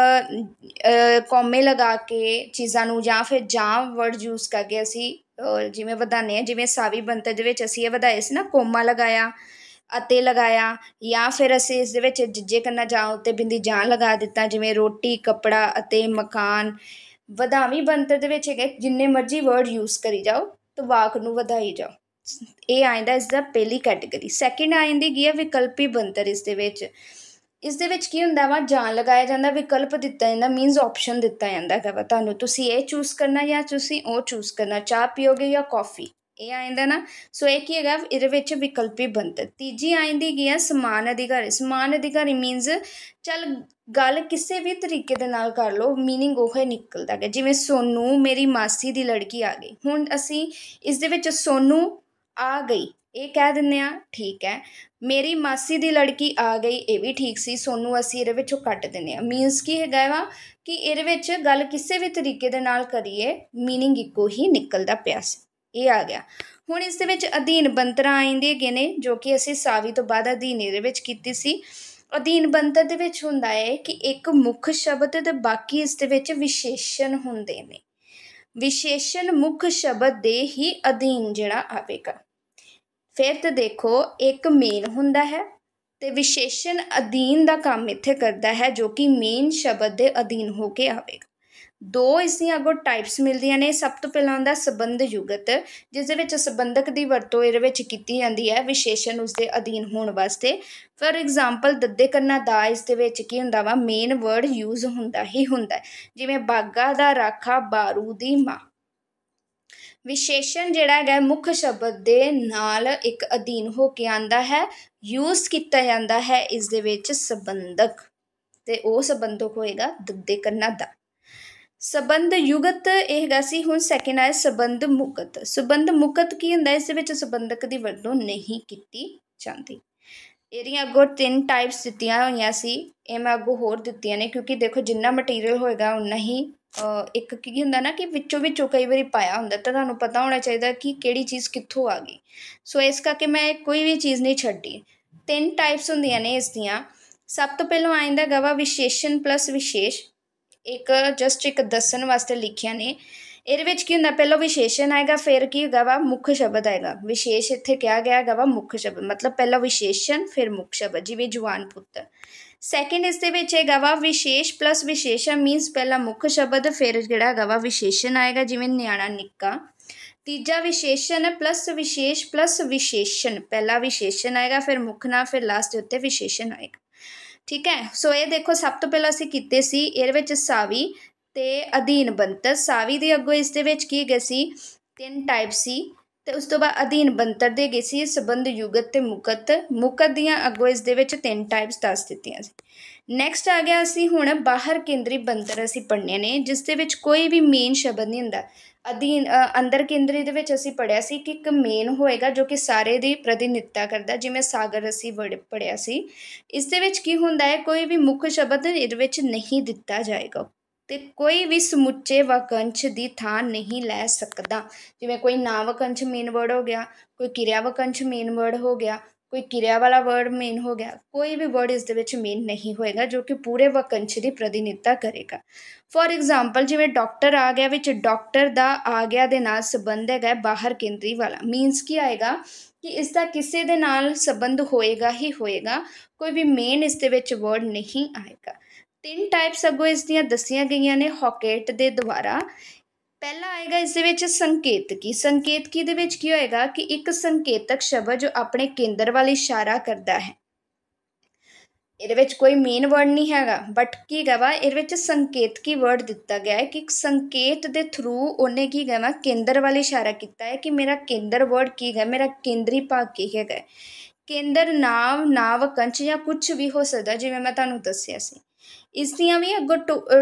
ਕੌਮੇ ਲਗਾ ਕੇ ਚੀਜ਼ਾਂ ਨੂੰ, ਜਾਂ ਫਿਰ ਜਾਂ ਵਰਡ ਯੂਜ਼ ਕਰਕੇ ਅਸੀਂ ਜਿਵੇਂ ਵਧਾਉਂਦੇ ਹਾਂ। ਜਿਵੇਂ ਸਾਵੀ ਬਣਤਰ ਦੇ ਵਿੱਚ ਅਸੀਂ ਇਹ ਵਧਾਏ ਸੀ ਨਾ, ਕੋਮਾ ਲਗਾਇਆ ਅਤੇ ਲਗਾਇਆ, ਜਾਂ ਫਿਰ ਅਸੀਂ ਇਸ ਦੇ ਵਿੱਚ ਜਿੱਜੇ ਕਰਨਾ ਜਾਂ ਉੱਤੇ ਬਿੰਦੀ ਜਾਂ ਲਗਾ ਦਿੱਤਾ, ਜਿਵੇਂ ਰੋਟੀ, ਕੱਪੜਾ ਅਤੇ ਮਕਾਨ। ਵਧਾਵੀ ਬਣਤਰ ਦੇ ਵਿੱਚ ਹੈਗਾ ਜਿੰਨੇ ਮਰਜ਼ੀ ਵਰਡ ਯੂਜ਼ ਕਰੀ ਜਾਓ ਤੇ ਵਾਕ ਨੂੰ ਵਧਾਈ ਜਾਓ। ਇਹ ਆ ਜਾਂਦਾ ਇਸ ਦਾ ਪਹਿਲੀ ਕੈਟੇਗਰੀ। ਸੈਕਿੰਡ ਆ ਜਾਂਦੀ ਹੈਗੀ ਆ ਵਿਕਲਪੀ ਬਣਤਰ। ਇਸ ਦੇ ਵਿੱਚ ਇਸ ਦੇ ਵਿੱਚ ਕੀ ਹੁੰਦਾ ਵਾ, ਜਾਂ ਲਗਾਇਆ ਜਾਂਦਾ, ਵਿਕਲਪ ਦਿੱਤਾ ਜਾਂਦਾ, ਮੀਨਸ ਆਪਸ਼ਨ ਦਿੱਤਾ ਜਾਂਦਾ ਹੈਗਾ ਵਾ ਤੁਹਾਨੂੰ, ਤੁਸੀਂ ਇਹ ਚੂਜ਼ ਕਰਨਾ ਜਾਂ ਤੁਸੀਂ ਉਹ ਚੂਜ਼ ਕਰਨਾ, ਚਾਹ ਪੀਓਗੇ ਜਾਂ ਕੌਫੀ, ਇਹ ਆ ਜਾਂਦਾ ਨਾ। ਸੋ ਇਹ ਕੀ ਹੈਗਾ ਇਹਦੇ ਵਿੱਚ ਵਿਕਲਪੀ ਬਣਤਰ। ਤੀਜੀ ਆ ਜਾਂਦੀ ਹੈਗੀ ਆ ਸਮਾਨ ਅਧਿਕਾਰੀ। ਸਮਾਨ ਅਧਿਕਾਰੀ ਮੀਨਸ ਚੱਲ ਗੱਲ ਕਿਸੇ ਵੀ ਤਰੀਕੇ ਦੇ ਨਾਲ ਕਰ ਲਓ, ਮੀਨਿੰਗ ਉਹ ਨਿਕਲਦਾ ਹੈਗਾ। ਜਿਵੇਂ ਸੋਨੂੰ ਮੇਰੀ ਮਾਸੀ ਦੀ ਲੜਕੀ ਆ ਗਈ, ਹੁਣ ਅਸੀਂ ਇਸ ਦੇ ਵਿੱਚ ਸੋਨੂੰ ਆ ਗਈ ਇਹ ਕਹਿ ਦਿੰਦੇ ਹਾਂ, ਠੀਕ ਹੈ। ਮੇਰੀ ਮਾਸੀ ਦੀ ਲੜਕੀ ਆ ਗਈ, ਇਹ ਵੀ ਠੀਕ ਸੀ। ਸੋਨੂੰ ਅਸੀਂ ਇਹਦੇ ਵਿੱਚੋਂ ਕੱਟ ਦਿੰਦੇ ਹਾਂ। ਮੀਨਸ ਕੀ ਹੈਗਾ ਵਾ ਕਿ ਇਹਦੇ ਵਿੱਚ ਗੱਲ ਕਿਸੇ ਵੀ ਤਰੀਕੇ ਦੇ ਨਾਲ ਕਰੀਏ, ਮੀਨਿੰਗ ਇੱਕੋ ਹੀ ਨਿਕਲਦਾ ਪਿਆ ਸੀ। ਇਹ ਆ ਗਿਆ। ਹੁਣ ਇਸ ਦੇ ਵਿੱਚ ਅਧੀਨ ਬਣਤਰਾਂ ਆ ਜਾਂਦੇ ਹੈਗੇ ਨੇ, ਜੋ ਕਿ ਅਸੀਂ ਸਾਵੀ ਤੋਂ ਬਾਅਦ ਅਧੀਨ ਇਹਦੇ ਵਿੱਚ ਕੀਤੀ ਸੀ। ਅਧੀਨ ਬਣਤਰ ਦੇ ਵਿੱਚ ਹੁੰਦਾ ਹੈ ਕਿ ਇੱਕ ਮੁੱਖ ਸ਼ਬਦ ਤੇ ਬਾਕੀ ਇਸ ਦੇ ਵਿੱਚ ਵਿਸ਼ੇਸ਼ਣ ਹੁੰਦੇ ਨੇ। ਵਿਸ਼ੇਸ਼ਣ ਮੁੱਖ ਸ਼ਬਦ ਦੇ ਹੀ ਅਧੀਨ ਜਿਹੜਾ ਆਵੇਗਾ। ਫਿਰ ਤੇ ਦੇਖੋ, ਇੱਕ ਮੇਨ ਹੁੰਦਾ ਹੈ ਤੇ ਵਿਸ਼ੇਸ਼ਣ ਅਧੀਨ ਦਾ ਕੰਮ ਇੱਥੇ ਕਰਦਾ ਹੈ, ਜੋ ਕਿ ਮੇਨ ਸ਼ਬਦ ਦੇ ਅਧੀਨ ਹੋ ਕੇ ਆਵੇਗਾ। ਦੋ ਇਸ ਦੀਆਂ ਅੱਗੋਂ ਟਾਈਪਸ ਮਿਲਦੀਆਂ ਨੇ। ਸਭ ਤੋਂ ਪਹਿਲਾਂ ਹੁੰਦਾ ਸੰਬੰਧ ਯੁਗਤ, ਜਿਸ ਦੇ ਵਿੱਚ ਸੰਬੰਧਕ ਦੀ ਵਰਤੋਂ ਇਹਦੇ ਵਿੱਚ ਕੀਤੀ ਜਾਂਦੀ ਹੈ ਵਿਸ਼ੇਸ਼ਣ ਉਸਦੇ ਅਧੀਨ ਹੋਣ ਵਾਸਤੇ। ਫॉर ਐਗਜ਼ਾਮਪਲ ਦੱਦੇ ਕਰਨਾ ਦਾ, ਇਸ ਦੇ ਵਿੱਚ ਕੀ ਹੁੰਦਾ ਵਾ, ਮੇਨ ਵਰਡ ਯੂਜ਼ ਹੁੰਦਾ ਹੀ ਹੁੰਦਾ। ਜਿਵੇਂ ਬਾਗਾ ਦਾ ਰਾਖਾ ਬਾਰੂ ਦੀ ਮਾਂ। ਵਿਸ਼ੇਸ਼ਣ ਜਿਹੜਾ ਹੈਗਾ ਮੁੱਖ ਸ਼ਬਦ ਦੇ ਨਾਲ ਇੱਕ ਅਧੀਨ ਹੋ ਕੇ ਆਉਂਦਾ ਹੈ, ਯੂਜ਼ ਕੀਤਾ ਜਾਂਦਾ ਹੈ ਇਸ ਦੇ ਵਿੱਚ ਸੰਬੰਧਕ, ਤੇ ਉਹ ਸੰਬੰਧਕ ਹੋਏਗਾ ਦੱਦੇ ਕਰਨਾ ਦਾ। ਸੰਬੰਧ ਯੁਗਤ ਇਹ ਹੈਗਾ ਸੀ। ਹੁਣ ਸੈਕਿੰਡ ਆਇਆ ਸੰਬੰਧ ਮੁਕਤ। ਸੰਬੰਧ ਮੁਕਤ ਕੀ ਹੁੰਦਾ, ਇਸ ਦੇ ਵਿੱਚ ਸੰਬੰਧਕ ਦੀ ਵਰਤੋਂ ਨਹੀਂ ਕੀਤੀ ਜਾਂਦੀ। ਇਹਦੀਆਂ ਅੱਗੋਂ ਤਿੰਨ ਟਾਈਪਸ ਦਿੱਤੀਆਂ ਹੋਈਆਂ ਸੀ, ਇਹ ਮੈਂ ਅੱਗੋਂ ਹੋਰ ਦਿੱਤੀਆਂ ਨੇ, ਕਿਉਂਕਿ ਦੇਖੋ ਜਿੰਨਾ ਮਟੀਰੀਅਲ ਹੋਏਗਾ ਉਨਾ ਹੀ ਇੱਕ ਕੀ ਹੁੰਦਾ ਨਾ ਕਿ ਵਿੱਚੋਂ ਵਿੱਚੋਂ ਕਈ ਵਾਰੀ ਪਾਇਆ ਹੁੰਦਾ, ਤਾਂ ਤੁਹਾਨੂੰ ਪਤਾ ਹੋਣਾ ਚਾਹੀਦਾ ਕਿ ਕਿਹੜੀ ਚੀਜ਼ ਕਿੱਥੋਂ ਆ ਗਈ। ਸੋ ਇਸ ਕਰਕੇ ਮੈਂ ਕੋਈ ਵੀ ਚੀਜ਼ ਨਹੀਂ ਛੱਡੀ। ਤਿੰਨ ਟਾਈਪਸ ਹੁੰਦੀਆਂ ਨੇ ਇਸ ਦੀਆਂ। ਸਭ ਤੋਂ ਪਹਿਲਾਂ ਆ ਜਾਂਦਾ ਹੈਗਾ ਵਾ ਵਿਸ਼ੇਸ਼ਣ ਪਲੱਸ ਵਿਸ਼ੇਸ਼। ਇੱਕ ਜਸਟ ਇੱਕ ਦੱਸਣ ਵਾਸਤੇ ਲਿਖਿਆ ਨੇ। ਇਹਦੇ ਵਿੱਚ ਕੀ ਹੁੰਦਾ, ਪਹਿਲਾਂ ਵਿਸ਼ੇਸ਼ਣ ਆਏਗਾ, ਫਿਰ ਕੀ ਹੈਗਾ ਵਾ ਮੁੱਖ ਸ਼ਬਦ ਆਏਗਾ। ਵਿਸ਼ੇਸ਼ ਇੱਥੇ ਕਿਹਾ ਗਿਆ ਹੈਗਾ ਵਾ ਮੁੱਖ ਸ਼ਬਦ, ਮਤਲਬ ਪਹਿਲਾਂ ਵਿਸ਼ੇਸ਼ਣ ਫਿਰ ਮੁੱਖ ਸ਼ਬਦ, ਜਿਵੇਂ ਜਵਾਨ ਪੁੱਤਰ। ਸੈਕਿੰਡ ਇਸ ਦੇ ਵਿੱਚ ਹੈਗਾ ਵਾ ਵਿਸ਼ੇਸ਼ ਪਲੱਸ ਵਿਸ਼ੇਸ਼ਣ, ਮੀਨਸ ਪਹਿਲਾਂ ਮੁੱਖ ਸ਼ਬਦ ਫਿਰ ਜਿਹੜਾ ਹੈਗਾ ਵਾ ਵਿਸ਼ੇਸ਼ਣ ਆਏਗਾ, ਜਿਵੇਂ ਨਿਆਣਾ ਨਿੱਕਾ। ਤੀਜਾ ਵਿਸ਼ੇਸ਼ਣ ਪਲੱਸ ਵਿਸ਼ੇਸ਼ ਪਲੱਸ ਵਿਸ਼ੇਸ਼ਣ, ਪਹਿਲਾਂ ਵਿਸ਼ੇਸ਼ਣ ਆਏਗਾ ਫਿਰ ਮੁੱਖ ਨਾਲ, ਫਿਰ ਲਾਸਟ ਦੇ ਉੱਤੇ ਵਿਸ਼ੇਸ਼ਣ ਆਏਗਾ। ਠੀਕ ਹੈ। ਸੋ ਇਹ ਦੇਖੋ, ਸਭ ਤੋਂ ਪਹਿਲਾਂ ਅਸੀਂ ਕੀਤੇ ਸੀ ਇਹਦੇ ਵਿੱਚ ਸਾਵੀ ਤੇ ਅਧੀਨ ਬਣਤਰ। ਸਾਵੀ ਦੇ ਅੱਗੋਂ ਇਸ ਦੇ ਵਿੱਚ ਕੀ ਹੈਗਾ ਸੀ, ਤਿੰਨ ਟਾਈਪ ਸੀ, ਤੇ ਉਸ ਤੋਂ ਬਾਅਦ ਅਧੀਨ ਬਣਤਰ ਦੇ ਗਏ ਸੀ ਸੰਬੰਧ ਯੁਗਤ ਤੇ ਮੁਕਤ। ਮੁਕਤ ਦੀਆਂ ਅੱਗੋਂ ਇਸ ਦੇ ਵਿੱਚ ਤਿੰਨ ਟਾਈਪਸ ਦੱਸ ਦਿੱਤੀਆਂ ਸੀ। ਨੈਕਸਟ ਆ ਗਿਆ ਅਸੀਂ ਹੁਣ ਬਾਹਰ ਕੇਂਦਰੀ ਬਣਤਰ ਅਸੀਂ ਪੜ੍ਹਨੇ ਨੇ, ਜਿਸ ਦੇ ਵਿੱਚ ਕੋਈ ਵੀ ਮੇਨ ਸ਼ਬਦ ਨਹੀਂ ਹੁੰਦਾ। ਅਧੀਨ ਅੰਦਰ ਕੇਂਦਰੀ ਦੇ ਵਿੱਚ ਅਸੀਂ ਪੜ੍ਹਿਆ ਸੀ ਕਿ ਇੱਕ ਮੇਨ ਹੋਏਗਾ ਜੋ ਕਿ ਸਾਰੇ ਦੀ ਪ੍ਰਤੀਨਿਧਤਾ ਕਰਦਾ, ਜਿਵੇਂ ਸਾਗਰ ਅਸੀਂ ਵਰਡ ਪੜ੍ਹਿਆ ਸੀ। ਇਸ ਦੇ ਵਿੱਚ ਕੀ ਹੁੰਦਾ ਹੈ, ਕੋਈ ਵੀ ਮੁੱਖ ਸ਼ਬਦ ਇਹਦੇ ਵਿੱਚ ਨਹੀਂ ਦਿੱਤਾ ਜਾਏਗਾ ਤੇ ਕੋਈ ਵੀ ਸਮੁੱਚੇ ਵਾਕੰਸ਼ ਦੀ ਥਾਂ ਨਹੀਂ ਲੈ ਸਕਦਾ। ਜਿਵੇਂ ਕੋਈ ਨਾਂ ਵਾਕੰਸ਼ ਮੇਨ ਵਰਡ ਹੋ ਗਿਆ, ਕੋਈ ਕਿਰਿਆ ਵਾਕੰਸ਼ ਮੇਨ ਵਰਡ ਹੋ ਗਿਆ, ਕੋਈ ਕਿਰਿਆ ਵਾਲਾ ਵਰਡ ਮੇਨ ਹੋ ਗਿਆ, ਕੋਈ ਵੀ ਵਰਡ ਇਸ ਦੇ ਵਿੱਚ ਮੇਨ ਨਹੀਂ ਹੋਏਗਾ ਜੋ ਕਿ ਪੂਰੇ ਵਾਕੰਸ਼ ਦੀ ਪ੍ਰਤੀਨਿਧਤਾ ਕਰੇਗਾ। ਫੋਰ ਐਗਜ਼ਾਮਪਲ ਜਿਵੇਂ ਡਾਕਟਰ ਆ ਗਿਆ, ਵਿੱਚ ਡਾਕਟਰ ਦਾ ਆ ਗਿਆ ਦੇ ਨਾਲ ਸੰਬੰਧ ਹੈਗਾ ਬਾਹਰ ਕੇਂਦਰੀ ਵਾਲਾ। ਮੀਨਸ ਕੀ ਆਏਗਾ ਕਿ ਇਸ ਦਾ ਕਿਸੇ ਦੇ ਨਾਲ ਸੰਬੰਧ ਹੋਏਗਾ ਹੀ ਹੋਏਗਾ, ਕੋਈ ਵੀ ਮੇਨ ਇਸ ਦੇ ਵਿੱਚ ਵਰਡ ਨਹੀਂ ਆਏਗਾ। ਤਿੰਨ ਟਾਈਪਸ ਅੱਗੋਂ ਇਸ ਦੀਆਂ ਦੱਸੀਆਂ ਗਈਆਂ ਨੇ ਹੌਕੇਟ ਦੇ ਦੁਆਰਾ। ਪਹਿਲਾ ਆਏਗਾ ਇਸ ਦੇ ਵਿੱਚ ਸੰਕੇਤਕੀ। ਸੰਕੇਤਕੀ ਦੇ ਵਿੱਚ ਕੀ ਹੋਏਗਾ ਕਿ ਇੱਕ ਸੰਕੇਤਕ ਸ਼ਬਦ ਜੋ ਆਪਣੇ ਕੇਂਦਰ ਵੱਲ ਇਸ਼ਾਰਾ ਕਰਦਾ ਹੈ। ਇਹਦੇ ਵਿੱਚ ਕੋਈ ਮੇਨ ਵਰਡ ਨਹੀਂ ਹੈਗਾ, ਬਟ ਕੀ ਹੈਗਾ ਵਾ ਇਹਦੇ ਵਿੱਚ ਸੰਕੇਤਕੀ ਵਰਡ ਦਿੱਤਾ ਗਿਆ ਹੈ ਕਿ ਇੱਕ ਸੰਕੇਤ ਦੇ ਥਰੂ ਉਹਨੇ ਕੀ ਹੈਗਾ ਵਾ ਕੇਂਦਰ ਵੱਲ ਇਸ਼ਾਰਾ ਕੀਤਾ ਹੈ ਕਿ ਮੇਰਾ ਕੇਂਦਰ ਵਰਡ ਕੀ ਹੈ, ਮੇਰਾ ਕੇਂਦਰੀ ਭਾਗ ਕੀ ਹੈਗਾ। ਕੇਂਦਰ ਨਾਂਵ, ਨਾਂਵ ਵਾਕੰਸ਼ ਜਾਂ ਕੁਛ ਵੀ ਹੋ ਸਕਦਾ, ਜਿਵੇਂ ਮੈਂ ਤੁਹਾਨੂੰ ਦੱਸਿਆ ਸੀ। ਇਸ ਦੀਆਂ ਵੀ ਅੱਗੋਂ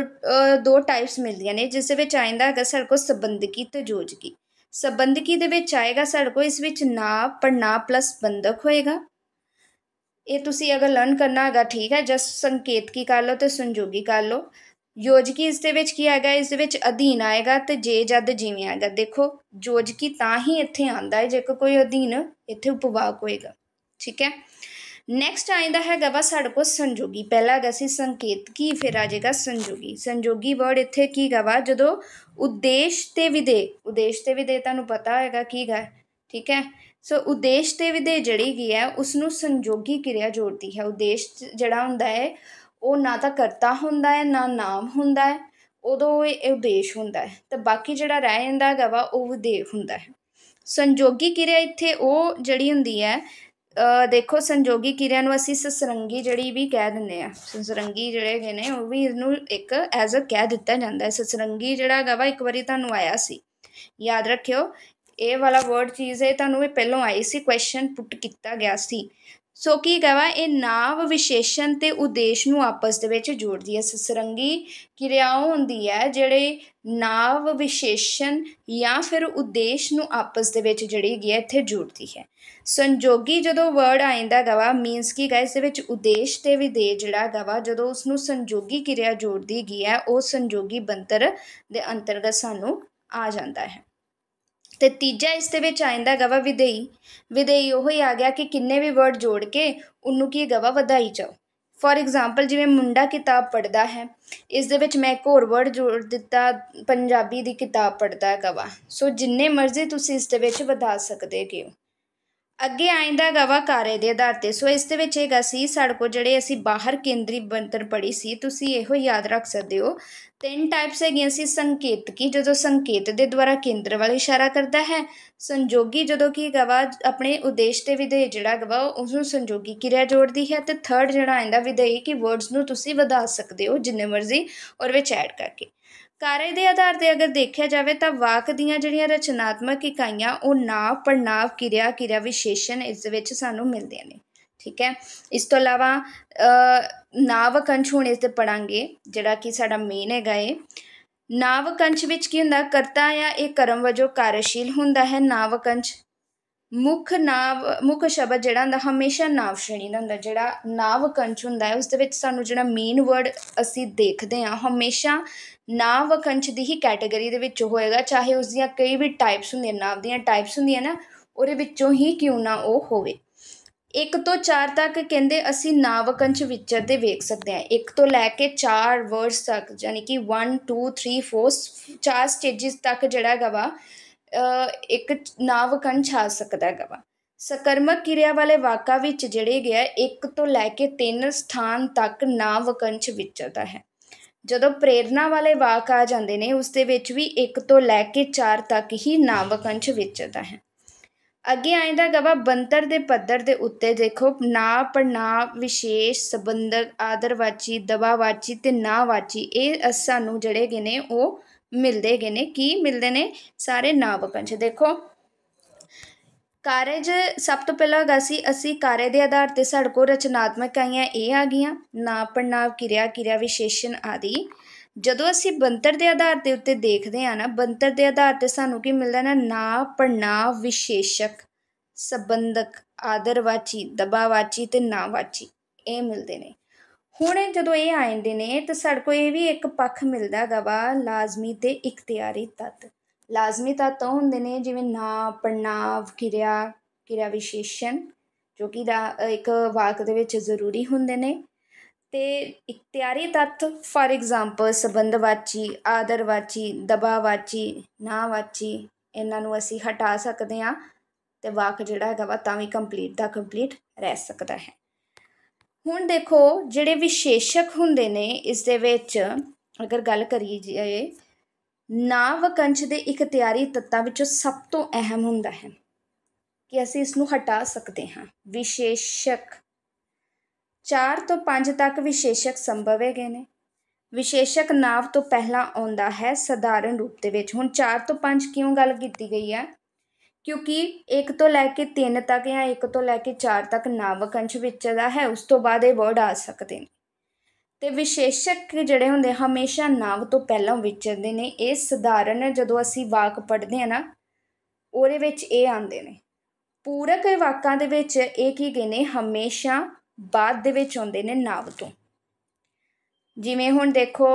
ਦੋ ਟਾਈਪਸ ਮਿਲਦੀਆਂ ਨੇ, ਜਿਸ ਦੇ ਵਿੱਚ ਆ ਜਾਂਦਾ ਹੈਗਾ ਸਾਡੇ ਕੋਲ ਸੰਬੰਧਕੀ ਤੇ ਯੋਜਕੀ। ਸੰਬੰਧਕੀ ਦੇ ਵਿੱਚ ਆਏਗਾ ਸਾਡੇ ਕੋਲ ਇਸ ਵਿੱਚ ਨਾਂਵ ਪੜ੍ਹਨਾਂਵ ਪਲੱਸ ਬੰਧਕ ਹੋਏਗਾ। ਇਹ ਤੁਸੀਂ ਅਗਰ ਲਰਨ ਕਰਨਾ ਹੈਗਾ ਠੀਕ ਹੈ, ਜਸਟ ਸੰਕੇਤਕੀ ਕਰ ਲਓ ਤੇ ਸੰਯੋਗੀ ਕਰ ਲਓ। ਯੋਜਕੀ ਇਸ ਦੇ ਵਿੱਚ ਕੀ ਆਏਗਾ, ਇਸ ਦੇ ਵਿੱਚ ਅਧੀਨ ਆਏਗਾ ਤੇ ਜੇ ਜਦ ਜਿਵੇਂ ਆਏਗਾ। ਦੇਖੋ ਯੋਜਕੀ ਤਾਂ ਹੀ ਇੱਥੇ ਆਉਂਦਾ ਹੈ ਜੇਕਰ ਕੋਈ ਅਧੀਨ ਇੱਥੇ ਉਪਵਾਕ ਹੋਏਗਾ, ਠੀਕ ਹੈ। ਨੈਕਸਟ ਆ ਜਾਂਦਾ ਹੈਗਾ ਵਾ ਸਾਡੇ ਕੋਲ ਸੰਯੋਗੀ। ਪਹਿਲਾਂ ਹੈਗਾ ਸੀ ਸੰਕੇਤਕੀ, ਫਿਰ ਆ ਜਾਏਗਾ ਸੰਯੋਗੀ। ਸੰਯੋਗੀ ਵਰਡ ਇੱਥੇ ਕੀ ਹੈਗਾ ਵਾ ਜਦੋਂ ਉਦੇਸ਼ ਤੇ ਵਿਧੇਯ, ਉਦੇਸ਼ ਤੇ ਵਿਧੇਯ ਤੁਹਾਨੂੰ ਪਤਾ ਹੈਗਾ ਕੀ ਹੈਗਾ, ਠੀਕ ਹੈ। ਸੋ ਉਦੇਸ਼ ਤੇ ਵਿਧੇਯ ਜਿਹੜੀ ਹੈਗੀ ਹੈ ਉਸਨੂੰ ਸੰਯੋਗੀ ਕਿਰਿਆ ਜੋੜਦੀ ਹੈ। ਉਦੇਸ਼ ਜਿਹੜਾ ਹੁੰਦਾ ਹੈ ਉਹ ਨਾ ਤਾਂ ਕਰਤਾ ਹੁੰਦਾ ਹੈ ਨਾ ਨਾਮ ਹੁੰਦਾ ਹੈ, ਉਦੋਂ ਇਹ ਉਦੇਸ਼ ਹੁੰਦਾ ਹੈ, ਤੇ ਬਾਕੀ ਜਿਹੜਾ ਰਹਿ ਜਾਂਦਾ ਹੈਗਾ ਵਾ ਉਹ ਵਿਧੇਯ ਹੁੰਦਾ ਹੈ। ਸੰਯੋਗੀ ਕਿਰਿਆ ਇੱਥੇ ਉਹ ਜਿਹੜੀ ਹੁੰਦੀ ਹੈ, ਦੇਖੋ ਸੰਯੋਗੀ ਕਿਰਿਆ ਨੂੰ ਅਸੀਂ ਸਸਰੰਗੀ ਜਿਹੜੀ ਵੀ ਕਹਿ ਦਿੰਦੇ ਹਾਂ। ਸਸਰੰਗੀ ਜਿਹੜੇ ਹੈਗੇ ਨੇ ਉਹ ਵੀ ਇਹਨੂੰ ਇੱਕ ਐਜ਼ ਅ ਕਹਿ ਦਿੱਤਾ ਜਾਂਦਾ ਹੈ। ਸਸਰੰਗੀ ਜਿਹੜਾ ਹੈਗਾ ਵਾ ਇੱਕ ਵਾਰੀ ਤੁਹਾਨੂੰ ਆਇਆ ਸੀ, ਯਾਦ ਰੱਖਿਓ ਇਹ ਵਾਲਾ ਵਰਡ ਚੀਜ਼ ਹੈ ਤੁਹਾਨੂੰ ਇਹ ਪਹਿਲੋਂ ਆਈ ਸੀ, ਕੁਐਸਚਨ ਪੁੱਟ ਕੀਤਾ ਗਿਆ ਸੀ। ਸੋ ਕੀ ਹੈਗਾ ਵਾ ਇਹ ਨਾਂਵ ਵਿਸ਼ੇਸ਼ਣ ਤੇ ਉਦੇਸ਼ ਨੂੰ ਆਪਸ ਦੇ ਵਿੱਚ ਜੋੜਦੀ ਹੈ। ਸਸਰੰਗੀ ਕਿਰਿਆ ਹੁੰਦੀ ਹੈ ਜਿਹੜੇ ਨਾਂਵ ਵਿਸ਼ੇਸ਼ਣ ਜਾਂ ਫਿਰ ਉਦੇਸ਼ ਨੂੰ ਆਪਸ ਦੇ ਵਿੱਚ ਜਿਹੜੀ ਹੈਗੀ ਹੈ ਇੱਥੇ ਜੋੜਦੀ ਹੈ। ਸੰਯੋਗੀ ਜਦੋਂ ਵਰਡ ਆ ਜਾਂਦਾ ਹੈਗਾ ਵਾ ਮੀਨਸ ਕੀ ਹੈਗਾ ਇਸ ਦੇ ਵਿੱਚ ਉਦੇਸ਼ ਤੇ ਵਿਧੇਯ ਜਿਹੜਾ ਹੈਗਾ ਵਾ ਜਦੋਂ ਉਸਨੂੰ ਸੰਯੋਗੀ ਕਿਰਿਆ ਜੋੜਦੀ ਹੈਗੀ ਹੈ ਉਹ ਸੰਯੋਗੀ ਬਣਤਰ ਦੇ ਅੰਤਰਗਤ ਸਾਨੂੰ ਆ ਜਾਂਦਾ ਹੈ। ਤੇ ਤੀਜਾ ਇਸ ਦੇ ਵਿੱਚ ਆ ਜਾਂਦਾ ਹੈਗਾ ਵਾ ਵਿਧੇਯੀ। ਵਿਧੇਯੀ ਉਹ ਹੀ ਆ ਗਿਆ ਕਿ ਕਿੰਨੇ ਵੀ ਵਰਡ ਜੋੜ ਕੇ ਉਹਨੂੰ ਕੀ ਹੈਗਾ ਵਾ ਵਧਾਈ ਜਾਓ। ਫੋਰ ਐਗਜ਼ਾਮਪਲ ਜਿਵੇਂ ਮੁੰਡਾ ਕਿਤਾਬ ਪੜ੍ਹਦਾ ਹੈ, ਇਸ ਦੇ ਵਿੱਚ ਮੈਂ ਇੱਕ ਹੋਰ ਵਰਡ ਜੋੜ ਦਿੱਤਾ ਪੰਜਾਬੀ ਦੀ ਕਿਤਾਬ ਪੜ੍ਹਦਾ ਹੈਗਾ ਵਾ। ਸੋ ਜਿੰਨੇ ਮਰਜ਼ੀ ਤੁਸੀਂ ਇਸ ਦੇ ਵਿੱਚ ਵਧਾ ਸਕਦੇ ਹੈਗੇ ਹੋ। ਅੱਗੇ ਆ ਜਾਂਦਾ ਹੈਗਾ ਵਾ ਕਾਰੇ ਦੇ ਆਧਾਰ 'ਤੇ। ਸੋ ਇਸ ਦੇ ਵਿੱਚ ਹੈਗਾ ਸੀ ਸਾਡੇ ਕੋਲ ਜਿਹੜੇ ਅਸੀਂ ਬਾਹਰ ਕੇਂਦਰੀ ਬਣਤਰ ਪੜ੍ਹੀ ਸੀ, ਤੁਸੀਂ ਇਹੋ ਯਾਦ ਰੱਖ ਸਕਦੇ ਹੋ। ਤਿੰਨ ਟਾਈਪਸ ਹੈਗੀਆਂ ਸੀ, ਸੰਕੇਤਕੀ ਜਦੋਂ ਸੰਕੇਤ ਦੇ ਦੁਆਰਾ ਕੇਂਦਰ ਵੱਲ ਇਸ਼ਾਰਾ ਕਰਦਾ ਹੈ, ਸੰਯੋਗੀ ਜਦੋਂ ਕੀ ਹੈਗਾ ਵਾ ਆਪਣੇ ਉਦੇਸ਼ ਤੇ ਵਿਧੇਯ ਜਿਹੜਾ ਹੈਗਾ ਵਾ ਉਸਨੂੰ ਸੰਯੋਗੀ ਕਿਰਿਆ ਜੋੜਦੀ ਹੈ, ਤੇ ਥਰਡ ਜਿਹੜਾ ਆਉਂਦਾ ਵਿਧੇਯ ਕਿ ਵਰਡਸ ਨੂੰ ਤੁਸੀਂ ਵਧਾ ਸਕਦੇ ਹੋ ਜਿੰਨੇ ਮਰਜ਼ੀ ਔਰ ਵਿੱਚ ਐਡ ਕਰਕੇ। ਕਾਰੇ ਦੇ ਆਧਾਰ 'ਤੇ ਅਗਰ ਦੇਖਿਆ ਜਾਵੇ ਤਾਂ ਵਾਕ ਦੀਆਂ ਜਿਹੜੀਆਂ ਰਚਨਾਤਮਕ ਇਕਾਈਆਂ ਉਹ ਨਾਂਵ ਪੜ੍ਹਨਾਂਵ ਕਿਰਿਆ ਕਿਰਿਆ ਵਿਸ਼ੇਸ਼ਣ ਇਸ ਦੇ ਵਿੱਚ ਸਾਨੂੰ ਮਿਲਦੀਆਂ ਨੇ, ਠੀਕ ਹੈ। ਇਸ ਤੋਂ ਇਲਾਵਾ ਨਾਂਵ ਵਾਕੰਸ਼ ਹੁਣ ਇਸ 'ਤੇ ਪੜ੍ਹਾਂਗੇ ਜਿਹੜਾ ਕਿ ਸਾਡਾ ਮੇਨ ਹੈਗਾ ਏ। ਨਾਂਵ ਵਾਕੰਸ਼ ਵਿੱਚ ਕੀ ਹੁੰਦਾ, ਕਰਤਾ ਜਾਂ ਇਹ ਕਰਮ ਵਜੋਂ ਕਾਰਜਸ਼ੀਲ ਹੁੰਦਾ ਹੈ। ਨਾਂਵ ਵਾਕੰਸ਼ ਮੁੱਖ ਨਾਂਵ ਮੁੱਖ ਸ਼ਬਦ ਜਿਹੜਾ ਹੁੰਦਾ ਹਮੇਸ਼ਾ ਨਾਂਵ ਸ਼੍ਰੇਣੀ ਦਾ ਹੁੰਦਾ। ਜਿਹੜਾ ਨਾਂਵ ਵਾਕੰਸ਼ ਹੁੰਦਾ ਹੈ ਉਸ ਦੇ ਵਿੱਚ ਸਾਨੂੰ ਜਿਹੜਾ ਮੇਨ ਵਰਡ ਅਸੀਂ ਦੇਖਦੇ ਹਾਂ ਹਮੇਸ਼ਾ ਨਾਂਵ ਵਾਕੰਸ਼ ਦੀ ਹੀ ਕੈਟੇਗਰੀ ਦੇ ਵਿੱਚੋਂ ਹੋਏਗਾ, ਚਾਹੇ ਉਸ ਦੀਆਂ ਕਈ ਵੀ ਟਾਈਪਸ ਹੁੰਦੀਆਂ, ਨਾਂਵ ਦੀਆਂ ਟਾਈਪਸ ਹੁੰਦੀਆਂ ਨਾ ਉਹਦੇ ਵਿੱਚੋਂ ਹੀ ਕਿਉਂ ਨਾ ਉਹ ਹੋਵੇ। ਇੱਕ ਤੋਂ ਚਾਰ ਤੱਕ ਕਹਿੰਦੇ ਅਸੀਂ ਨਾਂਵ ਵਾਕੰਸ਼ ਵਿਚਰਦੇ ਵੇਖ ਸਕਦੇ ਹਾਂ, ਇੱਕ ਤੋਂ ਲੈ ਕੇ ਚਾਰ ਵਰਡਸ ਤੱਕ, ਯਾਨੀ ਕਿ ਵਨ ਟੂ ਥ੍ਰੀ ਫੋਰ ਚਾਰ ਸਟੇਜਿਸ ਤੱਕ ਜਿਹੜਾ ਹੈਗਾ ਵਾ ਇੱਕ ਨਾਂਵ ਵਾਕੰਸ਼ ਆ ਸਕਦਾ ਹੈਗਾ ਵਾ। ਸਕਰਮਕ ਕਿਰਿਆ ਵਾਲੇ ਵਾਕਾਂ ਵਿੱਚ ਜਿਹੜੇ ਗਿਆ ਇੱਕ ਤੋਂ ਲੈ ਕੇ ਤਿੰਨ ਸਥਾਨ ਤੱਕ ਨਾਂਵ ਵਾਕੰਸ਼ ਵਿਚਰਦਾ ਹੈ। ਜਦੋਂ ਪ੍ਰੇਰਨਾ ਵਾਲੇ ਵਾਕ ਆ ਜਾਂਦੇ ਨੇ ਉਸ ਦੇ ਵਿੱਚ ਵੀ ਇੱਕ ਤੋਂ ਲੈ ਕੇ ਚਾਰ ਤੱਕ ਹੀ ਨਾਂਵ ਵਾਕੰਸ਼ ਵਿਚਰਦਾ ਹੈ। ਅੱਗੇ ਆ ਜਾਂਦਾ ਹੈਗਾ ਵਾ ਬਣਤਰ ਦੇ ਪੱਧਰ ਦੇ ਉੱਤੇ ਦੇਖੋ ਨਾਂਵ ਪੜ੍ਹਨਾਂਵ ਵਿਸ਼ੇਸ਼ ਸੰਬੰਧਕ ਆਦਰਵਾਚੀ ਦਬਾਵਾਚੀ ਤੇ ਨਾਂਹਵਾਚੀ ਇਹ ਸਾਨੂੰ ਜਿਹੜੇ ਹੈਗੇ ਨੇ ਉਹ ਮਿਲਦੇ ਹੈਗੇ ਨੇ। ਕੀ ਮਿਲਦੇ ਨੇ? ਸਾਰੇ ਨਾਂਵ ਵਾਕੰਸ਼। ਦੇਖੋ ਕਾਰਜ ਸਭ ਤੋਂ ਪਹਿਲਾਂ ਹੈਗਾ ਸੀ ਅਸੀਂ ਕਾਰਜ ਦੇ ਆਧਾਰ 'ਤੇ ਸਾਡੇ ਕੋਲ ਰਚਨਾਤਮਕ ਇਕਾਈਆਂ ਇਹ ਆ ਗਈਆਂ, ਨਾਂਵ ਪੜ੍ਹਨਾਂਵ ਕਿਰਿਆ ਕਿਰਿਆ ਵਿਸ਼ੇਸ਼ਣ ਆਦਿ। ਜਦੋਂ ਅਸੀਂ ਬਣਤਰ ਦੇ ਆਧਾਰ ਦੇ ਉੱਤੇ ਦੇਖਦੇ ਹਾਂ ਨਾ, ਬਣਤਰ ਦੇ ਆਧਾਰ 'ਤੇ ਸਾਨੂੰ ਕੀ ਮਿਲਦਾ ਨਾ, ਨਾਂਵ ਪੜ੍ਹਨਾਂਵ ਵਿਸ਼ੇਸ਼ਕ ਸੰਬੰਧਕ ਆਦਰਵਾਚੀ ਦਬਾਵਾਚੀ ਅਤੇ ਨਾਂਵਵਾਚੀ ਇਹ ਮਿਲਦੇ ਨੇ। ਹੁਣ ਜਦੋਂ ਇਹ ਆ ਜਾਂਦੇ ਨੇ ਤਾਂ ਸਾਡੇ ਕੋਲ ਇਹ ਵੀ ਇੱਕ ਪੱਖ ਮਿਲਦਾ ਹੈਗਾ ਵਾ, ਲਾਜ਼ਮੀ ਅਤੇ ਇਖਤਿਆਰੀ ਤੱਤ। ਲਾਜ਼ਮੀ ਤੱਤ ਉਹ ਹੁੰਦੇ ਨੇ ਜਿਵੇਂ ਨਾਂਵ ਪੜ੍ਹਨਾਂਵ ਕਿਰਿਆ ਕਿਰਿਆ ਵਿਸ਼ੇਸ਼ਣ, ਜੋ ਕਿ ਇੱਕ ਵਾਕ ਦੇ ਵਿੱਚ ਜ਼ਰੂਰੀ ਹੁੰਦੇ ਨੇ। ਅਤੇ ਇਖਤਿਆਰੀ ਤੱਤ ਫਾਰ ਐਗਜ਼ਾਮਪਲ ਸੰਬੰਧਵਾਚੀ ਆਦਰਵਾਚੀ ਦਬਾਵਾਚੀ ਨਾਂਵਵਾਚੀ, ਇਹਨਾਂ ਨੂੰ ਅਸੀਂ ਹਟਾ ਸਕਦੇ ਹਾਂ ਅਤੇ ਵਾਕ ਜਿਹੜਾ ਹੈਗਾ ਵਾ ਤਾਂ ਵੀ ਕੰਪਲੀਟ ਦਾ ਕੰਪਲੀਟ ਰਹਿ ਸਕਦਾ ਹੈ। ਹੁਣ ਦੇਖੋ ਜਿਹੜੇ ਵਿਸ਼ੇਸ਼ਕ ਹੁੰਦੇ ਨੇ ਇਸ ਦੇ ਵਿੱਚ ਅਗਰ ਗੱਲ ਕਰੀ ਜਾਏ, ਨਾਂਵ ਵਾਕੰਸ਼ ਦੇ ਇਖਤਿਆਰੀ ਤੱਤਾਂ ਵਿੱਚੋਂ ਸਭ ਤੋਂ ਅਹਿਮ ਹੁੰਦਾ ਹੈ ਕਿ ਅਸੀਂ ਇਸ ਨੂੰ ਹਟਾ ਸਕਦੇ ਹਾਂ। ਵਿਸ਼ੇਸ਼ਕ ਚਾਰ ਤੋਂ ਪੰਜ ਤੱਕ ਵਿਸ਼ੇਸ਼ਕ ਸੰਭਵ ਹੈਗੇ ਨੇ। ਵਿਸ਼ੇਸ਼ਕ ਨਾਂਵ ਤੋਂ ਪਹਿਲਾਂ ਆਉਂਦਾ ਹੈ ਸਧਾਰਨ ਰੂਪ ਦੇ ਵਿੱਚ। ਹੁਣ ਚਾਰ ਤੋਂ ਪੰਜ ਕਿਉਂ ਗੱਲ ਕੀਤੀ ਗਈ ਹੈ, ਕਿਉਂਕਿ ਇੱਕ ਤੋਂ ਲੈ ਕੇ ਤਿੰਨ ਤੱਕ ਜਾਂ ਇੱਕ ਤੋਂ ਲੈ ਕੇ ਚਾਰ ਤੱਕ ਨਾਂਵ ਵਾਕੰਸ਼ ਵਿਚਰਦਾ ਹੈ, ਉਸ ਤੋਂ ਬਾਅਦ ਇਹ ਵਰਡ ਆ ਸਕਦੇ ਨੇ। ਅਤੇ ਵਿਸ਼ੇਸ਼ਕ ਜਿਹੜੇ ਹੁੰਦੇ ਹਮੇਸ਼ਾ ਨਾਂਵ ਤੋਂ ਪਹਿਲਾਂ ਵਿਚਰਦੇ ਨੇ। ਇਹ ਸਧਾਰਨ ਜਦੋਂ ਅਸੀਂ ਵਾਕ ਪੜ੍ਹਦੇ ਹਾਂ ਨਾ, ਉਹਦੇ ਵਿੱਚ ਇਹ ਆਉਂਦੇ ਨੇ। ਪੂਰਕ ਵਾਕਾਂ ਦੇ ਵਿੱਚ ਇਹ ਕੀ ਗਏ ਨੇ, ਹਮੇਸ਼ਾ ਬਾਅਦ ਦੇ ਵਿੱਚ ਆਉਂਦੇ ਨੇ ਨਾਂਵ ਤੋਂ। ਜਿਵੇਂ ਹੁਣ ਦੇਖੋ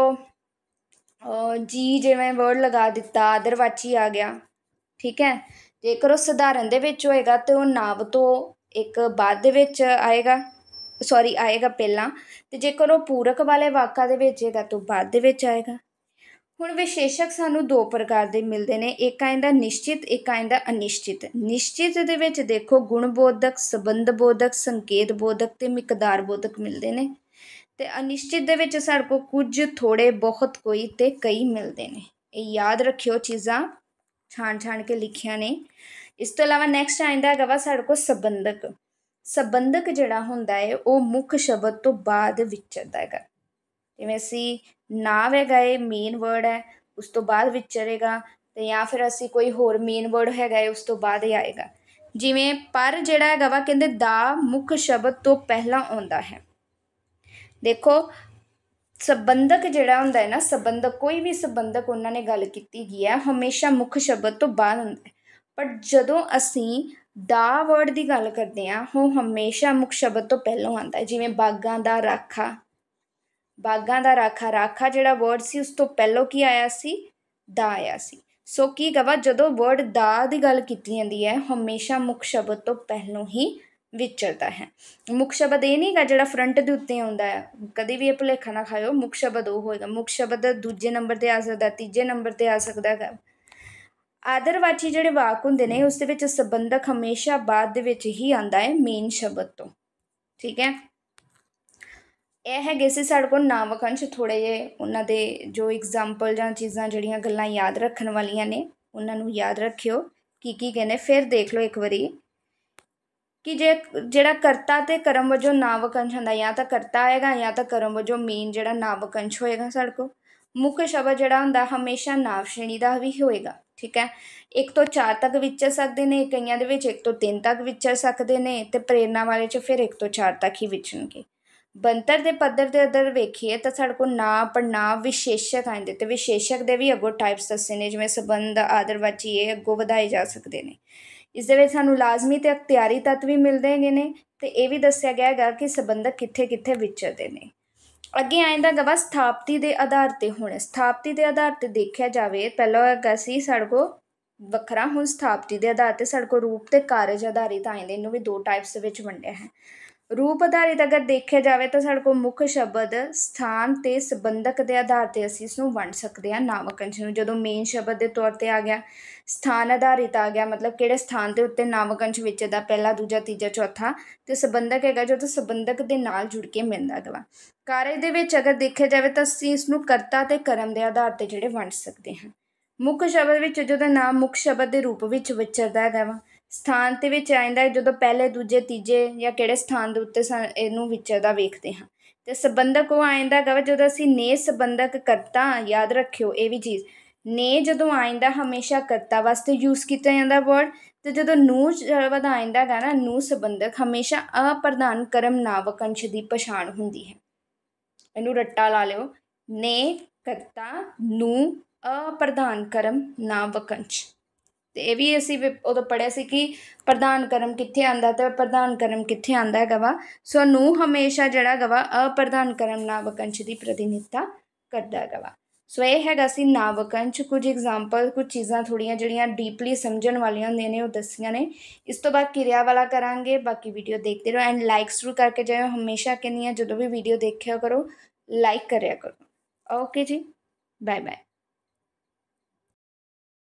ਜੀ ਜਿਵੇਂ ਵਰਡ ਲਗਾ ਦਿੱਤਾ, ਆਦਰਵਾਚੀ ਆ ਗਿਆ, ਠੀਕ ਹੈ। ਜੇਕਰ ਉਹ ਸਧਾਰਨ ਦੇ ਵਿੱਚ ਹੋਏਗਾ ਤਾਂ ਉਹ ਨਾਂਵ ਤੋਂ ਇੱਕ ਬਾਅਦ ਦੇ ਵਿੱਚ ਆਏਗਾ, ਸੌਰੀ ਆਏਗਾ ਪਹਿਲਾਂ, ਅਤੇ ਜੇਕਰ ਉਹ ਪੂਰਕ ਵਾਲੇ ਵਾਕਾਂ ਦੇ ਵਿੱਚ ਹੈਗਾ ਤਾਂ ਬਾਅਦ ਦੇ ਵਿੱਚ ਆਏਗਾ। ਹੁਣ ਵਿਸ਼ੇਸ਼ਕ ਸਾਨੂੰ ਦੋ ਪ੍ਰਕਾਰ ਦੇ ਮਿਲਦੇ ਨੇ, ਇੱਕ ਆਇੰਦਾ ਨਿਸ਼ਚਿਤ, ਇੱਕ ਆਇੰਦਾ ਅਨਿਸ਼ਚਿਤ। ਨਿਸ਼ਚਿਤ ਦੇ ਵਿੱਚ ਦੇਖੋ ਗੁਣਬੋਧਕ ਸੰਬੰਧ ਬੋਧਕ ਸੰਕੇਤ ਬੋਧਕ ਅਤੇ ਮਿਕਦਾਰ ਬੋਧਕ ਮਿਲਦੇ ਨੇ, ਅਤੇ ਅਨਿਸ਼ਚਿਤ ਦੇ ਵਿੱਚ ਸਾਡੇ ਕੋਲ ਕੁਝ ਥੋੜ੍ਹੇ ਬਹੁਤ ਕੋਈ ਅਤੇ ਕਈ ਮਿਲਦੇ ਨੇ। ਇਹ ਯਾਦ ਰੱਖਿਓ, ਚੀਜ਼ਾਂ ਛਾਣ ਛਾਣ ਕੇ ਲਿਖੀਆਂ ਨੇ। ਇਸ ਤੋਂ ਇਲਾਵਾ ਨੈਕਸਟ ਆਇੰਦਾ ਹੈਗਾ ਵਾ ਸਾਡੇ ਕੋਲ ਸੰਬੰਧਕ। ਸੰਬੰਧਕ ਜਿਹੜਾ ਹੁੰਦਾ ਹੈ ਉਹ ਮੁੱਖ ਸ਼ਬਦ ਤੋਂ ਬਾਅਦ ਵਿਚਰਦਾ ਹੈਗਾ। ਜਿਵੇਂ ਅਸੀਂ ਨਾਂਵ ਹੈਗਾ ਇਹ ਮੇਨ ਵਰਡ ਹੈ, ਉਸ ਤੋਂ ਬਾਅਦ ਵਿਚਰੇਗਾ, ਅਤੇ ਜਾਂ ਫਿਰ ਅਸੀਂ ਕੋਈ ਹੋਰ ਮੇਨ ਵਰਡ ਹੈਗਾ ਹੈ ਉਸ ਤੋਂ ਬਾਅਦ ਹੀ ਆਏਗਾ। ਜਿਵੇਂ ਪਰ ਜਿਹੜਾ ਹੈਗਾ ਵਾ ਕਹਿੰਦੇ ਦਾ ਮੁੱਖ ਸ਼ਬਦ ਤੋਂ ਪਹਿਲਾਂ ਆਉਂਦਾ ਹੈ। ਦੇਖੋ ਸੰਬੰਧਕ ਜਿਹੜਾ ਹੁੰਦਾ ਹੈ ਨਾ, ਸੰਬੰਧਕ ਕੋਈ ਵੀ ਸੰਬੰਧਕ ਉਹਨਾਂ ਨੇ ਗੱਲ ਕੀਤੀ ਗਈ ਹੈ ਹਮੇਸ਼ਾ ਮੁੱਖ ਸ਼ਬਦ ਤੋਂ ਬਾਅਦ ਹੁੰਦਾ ਹੈ। ਪਰ ਜਦੋਂ ਅਸੀਂ ਦਾ ਵਰਡ ਦੀ ਗੱਲ ਕਰਦੇ ਹਾਂ ਉਹ ਹਮੇਸ਼ਾ ਮੁੱਖ ਸ਼ਬਦ ਤੋਂ ਪਹਿਲਾਂ ਆਉਂਦਾ ਹੈ। ਜਿਵੇਂ ਬਾਗਾਂ ਦਾ ਰਾਖਾ, ਬਾਗਾਂ ਦਾ ਰਾਖਾ, ਰਾਖਾ ਜਿਹੜਾ ਵਰਡ ਸੀ ਉਸ ਤੋਂ ਪਹਿਲਾਂ ਕੀ ਆਇਆ ਸੀ, ਦਾ ਆਇਆ ਸੀ। ਸੋ ਕੀ ਕਹਾਂ, ਜਦੋਂ ਵਰਡ ਦਾ ਦੀ ਗੱਲ ਕੀਤੀ ਜਾਂਦੀ ਹੈ ਹਮੇਸ਼ਾ ਮੁੱਖ ਸ਼ਬਦ ਤੋਂ ਪਹਿਲਾਂ ਹੀ ਵਿਚਰਦਾ ਹੈ। ਮੁੱਖ ਸ਼ਬਦ ਇਹ ਨਹੀਂ ਗਾ ਜਿਹੜਾ ਫਰੰਟ ਦੇ ਉੱਤੇ ਆਉਂਦਾ ਹੈ, ਕਦੇ ਵੀ ਇਹ ਭੁਲੇਖਾ ਨਾ ਖਾਇਓ। ਮੁੱਖ ਸ਼ਬਦ ਉਹ ਹੋਏਗਾ, ਮੁੱਖ ਸ਼ਬਦ ਦੂਜੇ ਨੰਬਰ 'ਤੇ ਆ ਸਕਦਾ, ਤੀਜੇ ਨੰਬਰ 'ਤੇ ਆ ਸਕਦਾ ਹੈਗਾ। ਆਦਰਵਾਚੀ ਜਿਹੜੇ ਵਾਕ ਹੁੰਦੇ ਨੇ ਉਸ ਦੇ ਵਿੱਚ ਸੰਬੰਧਕ ਹਮੇਸ਼ਾ ਬਾਅਦ ਦੇ ਵਿੱਚ ਹੀ ਆਉਂਦਾ ਹੈ ਮੇਨ ਸ਼ਬਦ ਤੋਂ, ਠੀਕ ਹੈ। ਇਹ ਹੈਗੇ ਸੀ ਸਾਡੇ ਕੋਲ ਨਾਂਵ ਵਾਕੰਸ਼, ਥੋੜ੍ਹੇ ਜਿਹੇ ਉਹਨਾਂ ਦੇ ਜੋ ਐਗਜ਼ਾਮਪਲ ਜਾਂ ਚੀਜ਼ਾਂ ਜਿਹੜੀਆਂ ਗੱਲਾਂ ਯਾਦ ਰੱਖਣ ਵਾਲੀਆਂ ਨੇ ਉਹਨਾਂ ਨੂੰ ਯਾਦ ਰੱਖਿਓ ਕੀ ਕੀ ਕਹਿੰਦੇ। ਫਿਰ ਦੇਖ ਲਓ ਇੱਕ ਵਾਰੀ ਕਿ ਜੇ ਜਿਹੜਾ ਕਰਤਾ ਅਤੇ ਕਰਮ ਵਜੋਂ ਨਾਂਵ ਵਾਕੰਸ਼ ਹੁੰਦਾ, ਜਾਂ ਤਾਂ ਕਰਤਾ ਆਏਗਾ ਜਾਂ ਤਾਂ ਕਰਮ ਵਜੋਂ ਮੇਨ ਜਿਹੜਾ ਨਾਂਵ ਵਾਕੰਸ਼ ਹੋਏਗਾ ਸਾਡੇ ਕੋਲ। ਮੁੱਖ ਸ਼ਬਦ ਜਿਹੜਾ ਹੁੰਦਾ ਹਮੇਸ਼ਾ ਨਾਂਵ ਸ਼੍ਰੇਣੀ ਦਾ ਵੀ ਹੋਏਗਾ, ਠੀਕ ਹੈ। ਇੱਕ ਤੋਂ ਚਾਰ ਤੱਕ ਵਿਚਰ ਸਕਦੇ ਨੇ, ਕਈਆਂ ਦੇ ਵਿੱਚ ਇੱਕ ਤੋਂ ਤਿੰਨ ਤੱਕ ਵਿਚਰ ਸਕਦੇ ਨੇ, ਅਤੇ ਪ੍ਰੇਰਨਾ ਵਾਲੇ 'ਚ ਫਿਰ ਇੱਕ ਤੋਂ ਚਾਰ ਤੱਕ ਹੀ ਵਿਚਰਨਗੇ। ਬਣਤਰ ਦੇ ਪੱਧਰ ਦੇ ਉੱਧਰ ਵੇਖੀਏ ਤਾਂ ਸਾਡੇ ਕੋਲ ਨਾਂਵ ਪੜ੍ਹਨਾਂਵ ਵਿਸ਼ੇਸ਼ਕ ਆਉਂਦੇ, ਅਤੇ ਵਿਸ਼ੇਸ਼ਕ ਦੇ ਵੀ ਅੱਗੋਂ ਟਾਈਪਸ ਦੱਸੇ ਨੇ, ਜਿਵੇਂ ਸੰਬੰਧ ਆਦਰਵਾਚੀ, ਇਹ ਅੱਗੋਂ ਵਧਾਏ ਜਾ ਸਕਦੇ ਨੇ। ਇਸ ਦੇ ਵਿੱਚ ਸਾਨੂੰ ਲਾਜ਼ਮੀ ਅਤੇ ਅਖਤਿਆਰੀ ਤੱਤ ਵੀ ਮਿਲਦੇ ਹੈਗੇ ਨੇ, ਅਤੇ ਇਹ ਵੀ ਦੱਸਿਆ ਗਿਆ ਹੈਗਾ ਕਿ ਸੰਬੰਧਕ ਕਿੱਥੇ ਕਿੱਥੇ ਵਿਚਰਦੇ ਨੇ। ਅੱਗੇ ਆ ਜਾਂਦਾ ਹੈਗਾ ਸਥਾਪਤੀ ਦੇ ਆਧਾਰ 'ਤੇ। ਹੁਣ ਸਥਾਪਤੀ ਦੇ ਆਧਾਰ 'ਤੇ ਦੇਖਿਆ ਜਾਵੇ, ਪਹਿਲਾਂ ਹੈਗਾ ਸੀ ਸਾਡੇ ਕੋਲ ਵੱਖਰਾ, ਹੁਣ ਸਥਾਪਤੀ ਦੇ ਆਧਾਰ 'ਤੇ ਸਾਡੇ ਕੋਲ ਰੂਪ ਅਤੇ ਕਾਰਜ ਆਧਾਰਿਤ ਆਉਂਦੇ, ਇਹਨੂੰ ਵੀ ਦੋ ਟਾਈਪਸ ਦੇ ਵਿੱਚ ਵੰਡਿਆ ਹੈ। ਰੂਪ ਆਧਾਰਿਤ ਅਗਰ ਦੇਖਿਆ ਜਾਵੇ ਤਾਂ ਸਾਡੇ ਕੋਲ ਮੁੱਖ ਸ਼ਬਦ ਸਥਾਨ ਅਤੇ ਸੰਬੰਧਕ ਦੇ ਆਧਾਰ 'ਤੇ ਅਸੀਂ ਇਸਨੂੰ ਵੰਡ ਸਕਦੇ ਹਾਂ ਨਾਂਵ ਵਾਕੰਸ਼ ਨੂੰ। ਜਦੋਂ ਮੇਨ ਸ਼ਬਦ ਦੇ ਤੌਰ 'ਤੇ ਆ ਗਿਆ, ਸਥਾਨ ਆਧਾਰਿਤ ਆ ਗਿਆ, ਮਤਲਬ ਕਿਹੜੇ ਸਥਾਨ ਦੇ ਉੱਤੇ ਨਾਂਵ ਵਾਕੰਸ਼ ਵਿਚਰਦਾ, ਪਹਿਲਾ ਦੂਜਾ ਤੀਜਾ ਚੌਥਾ, ਅਤੇ ਸੰਬੰਧਕ ਹੈਗਾ ਜਦੋਂ ਸੰਬੰਧਕ ਦੇ ਨਾਲ ਜੁੜ ਕੇ ਮਿਲਦਾ ਹੈਗਾ। ਕਾਰਜ ਦੇ ਵਿੱਚ ਅਗਰ ਦੇਖਿਆ ਜਾਵੇ ਤਾਂ ਅਸੀਂ ਇਸਨੂੰ ਕਰਤਾ ਅਤੇ ਕਰਮ ਦੇ ਆਧਾਰ 'ਤੇ ਜਿਹੜੇ ਵੰਡ ਸਕਦੇ ਹਾਂ। ਮੁੱਖ ਸ਼ਬਦ ਵਿੱਚ ਜਦੋਂ ਨਾਮ ਮੁੱਖ ਸ਼ਬਦ ਦੇ ਰੂਪ ਵਿੱਚ ਵਿਚਰਦਾ ਹੈਗਾ ਵਾ। ਸਥਾਨ ਦੇ ਵਿੱਚ ਆ ਜਾਂਦਾ ਜਦੋਂ ਪਹਿਲੇ ਦੂਜੇ ਤੀਜੇ ਜਾਂ ਕਿਹੜੇ ਸਥਾਨ ਦੇ ਉੱਤੇ ਸਾ ਇਹਨੂੰ ਵਿਚਰਦਾ ਵੇਖਦੇ ਹਾਂ। ਅਤੇ ਸੰਬੰਧਕ ਉਹ ਆ ਜਾਂਦਾ ਹੈਗਾ ਵਾ ਜਦੋਂ ਅਸੀਂ ਨੇ ਸੰਬੰਧਕ ਕਰਤਾ, ਯਾਦ ਰੱਖਿਓ ਇਹ ਵੀ ਚੀਜ਼, ਨੇ ਜਦੋਂ ਆ ਜਾਂਦਾ ਹਮੇਸ਼ਾ ਕਰਤਾ ਵਾਸਤੇ ਯੂਜ਼ ਕੀਤਾ ਜਾਂਦਾ ਵਰਡ, तो जो नूह शब्द आ जाता है ना नूह संबंधक हमेशा अप्रधान कर्म नावकंश की पछाण होंदी है। इनू रट्टा ला लिओ ने करता नूह अप्रधान कर्म नावकंश। तो यह भी असी उदों पढ़िया सी कि प्रधान कर्म कित्थे आंदा तो प्रधान कर्म कित्थे आंदा हैगा वा। सो नूह हमेशा जिहड़ा हैगा वा अप्रधान कर्म नावकंश की प्रतिनिधित्ता करदा हैगा वा। सो ये हैगा सी नावकंश। कुछ एग्जाम्पल कुछ चीज़ां थोड़ियां जिहड़ियां डीपली समझण वालियां हुंदियां ने वो दस्सियां ने। इस तो बाद किरिया वाला करांगे। बाकी वीडियो देखते रहो एंड लाइक जरूर करके जाओ। हमेशा कहनी है जो भी वीडियो देखिया करो लाइक करिया करो। ओके जी, बाय बाय।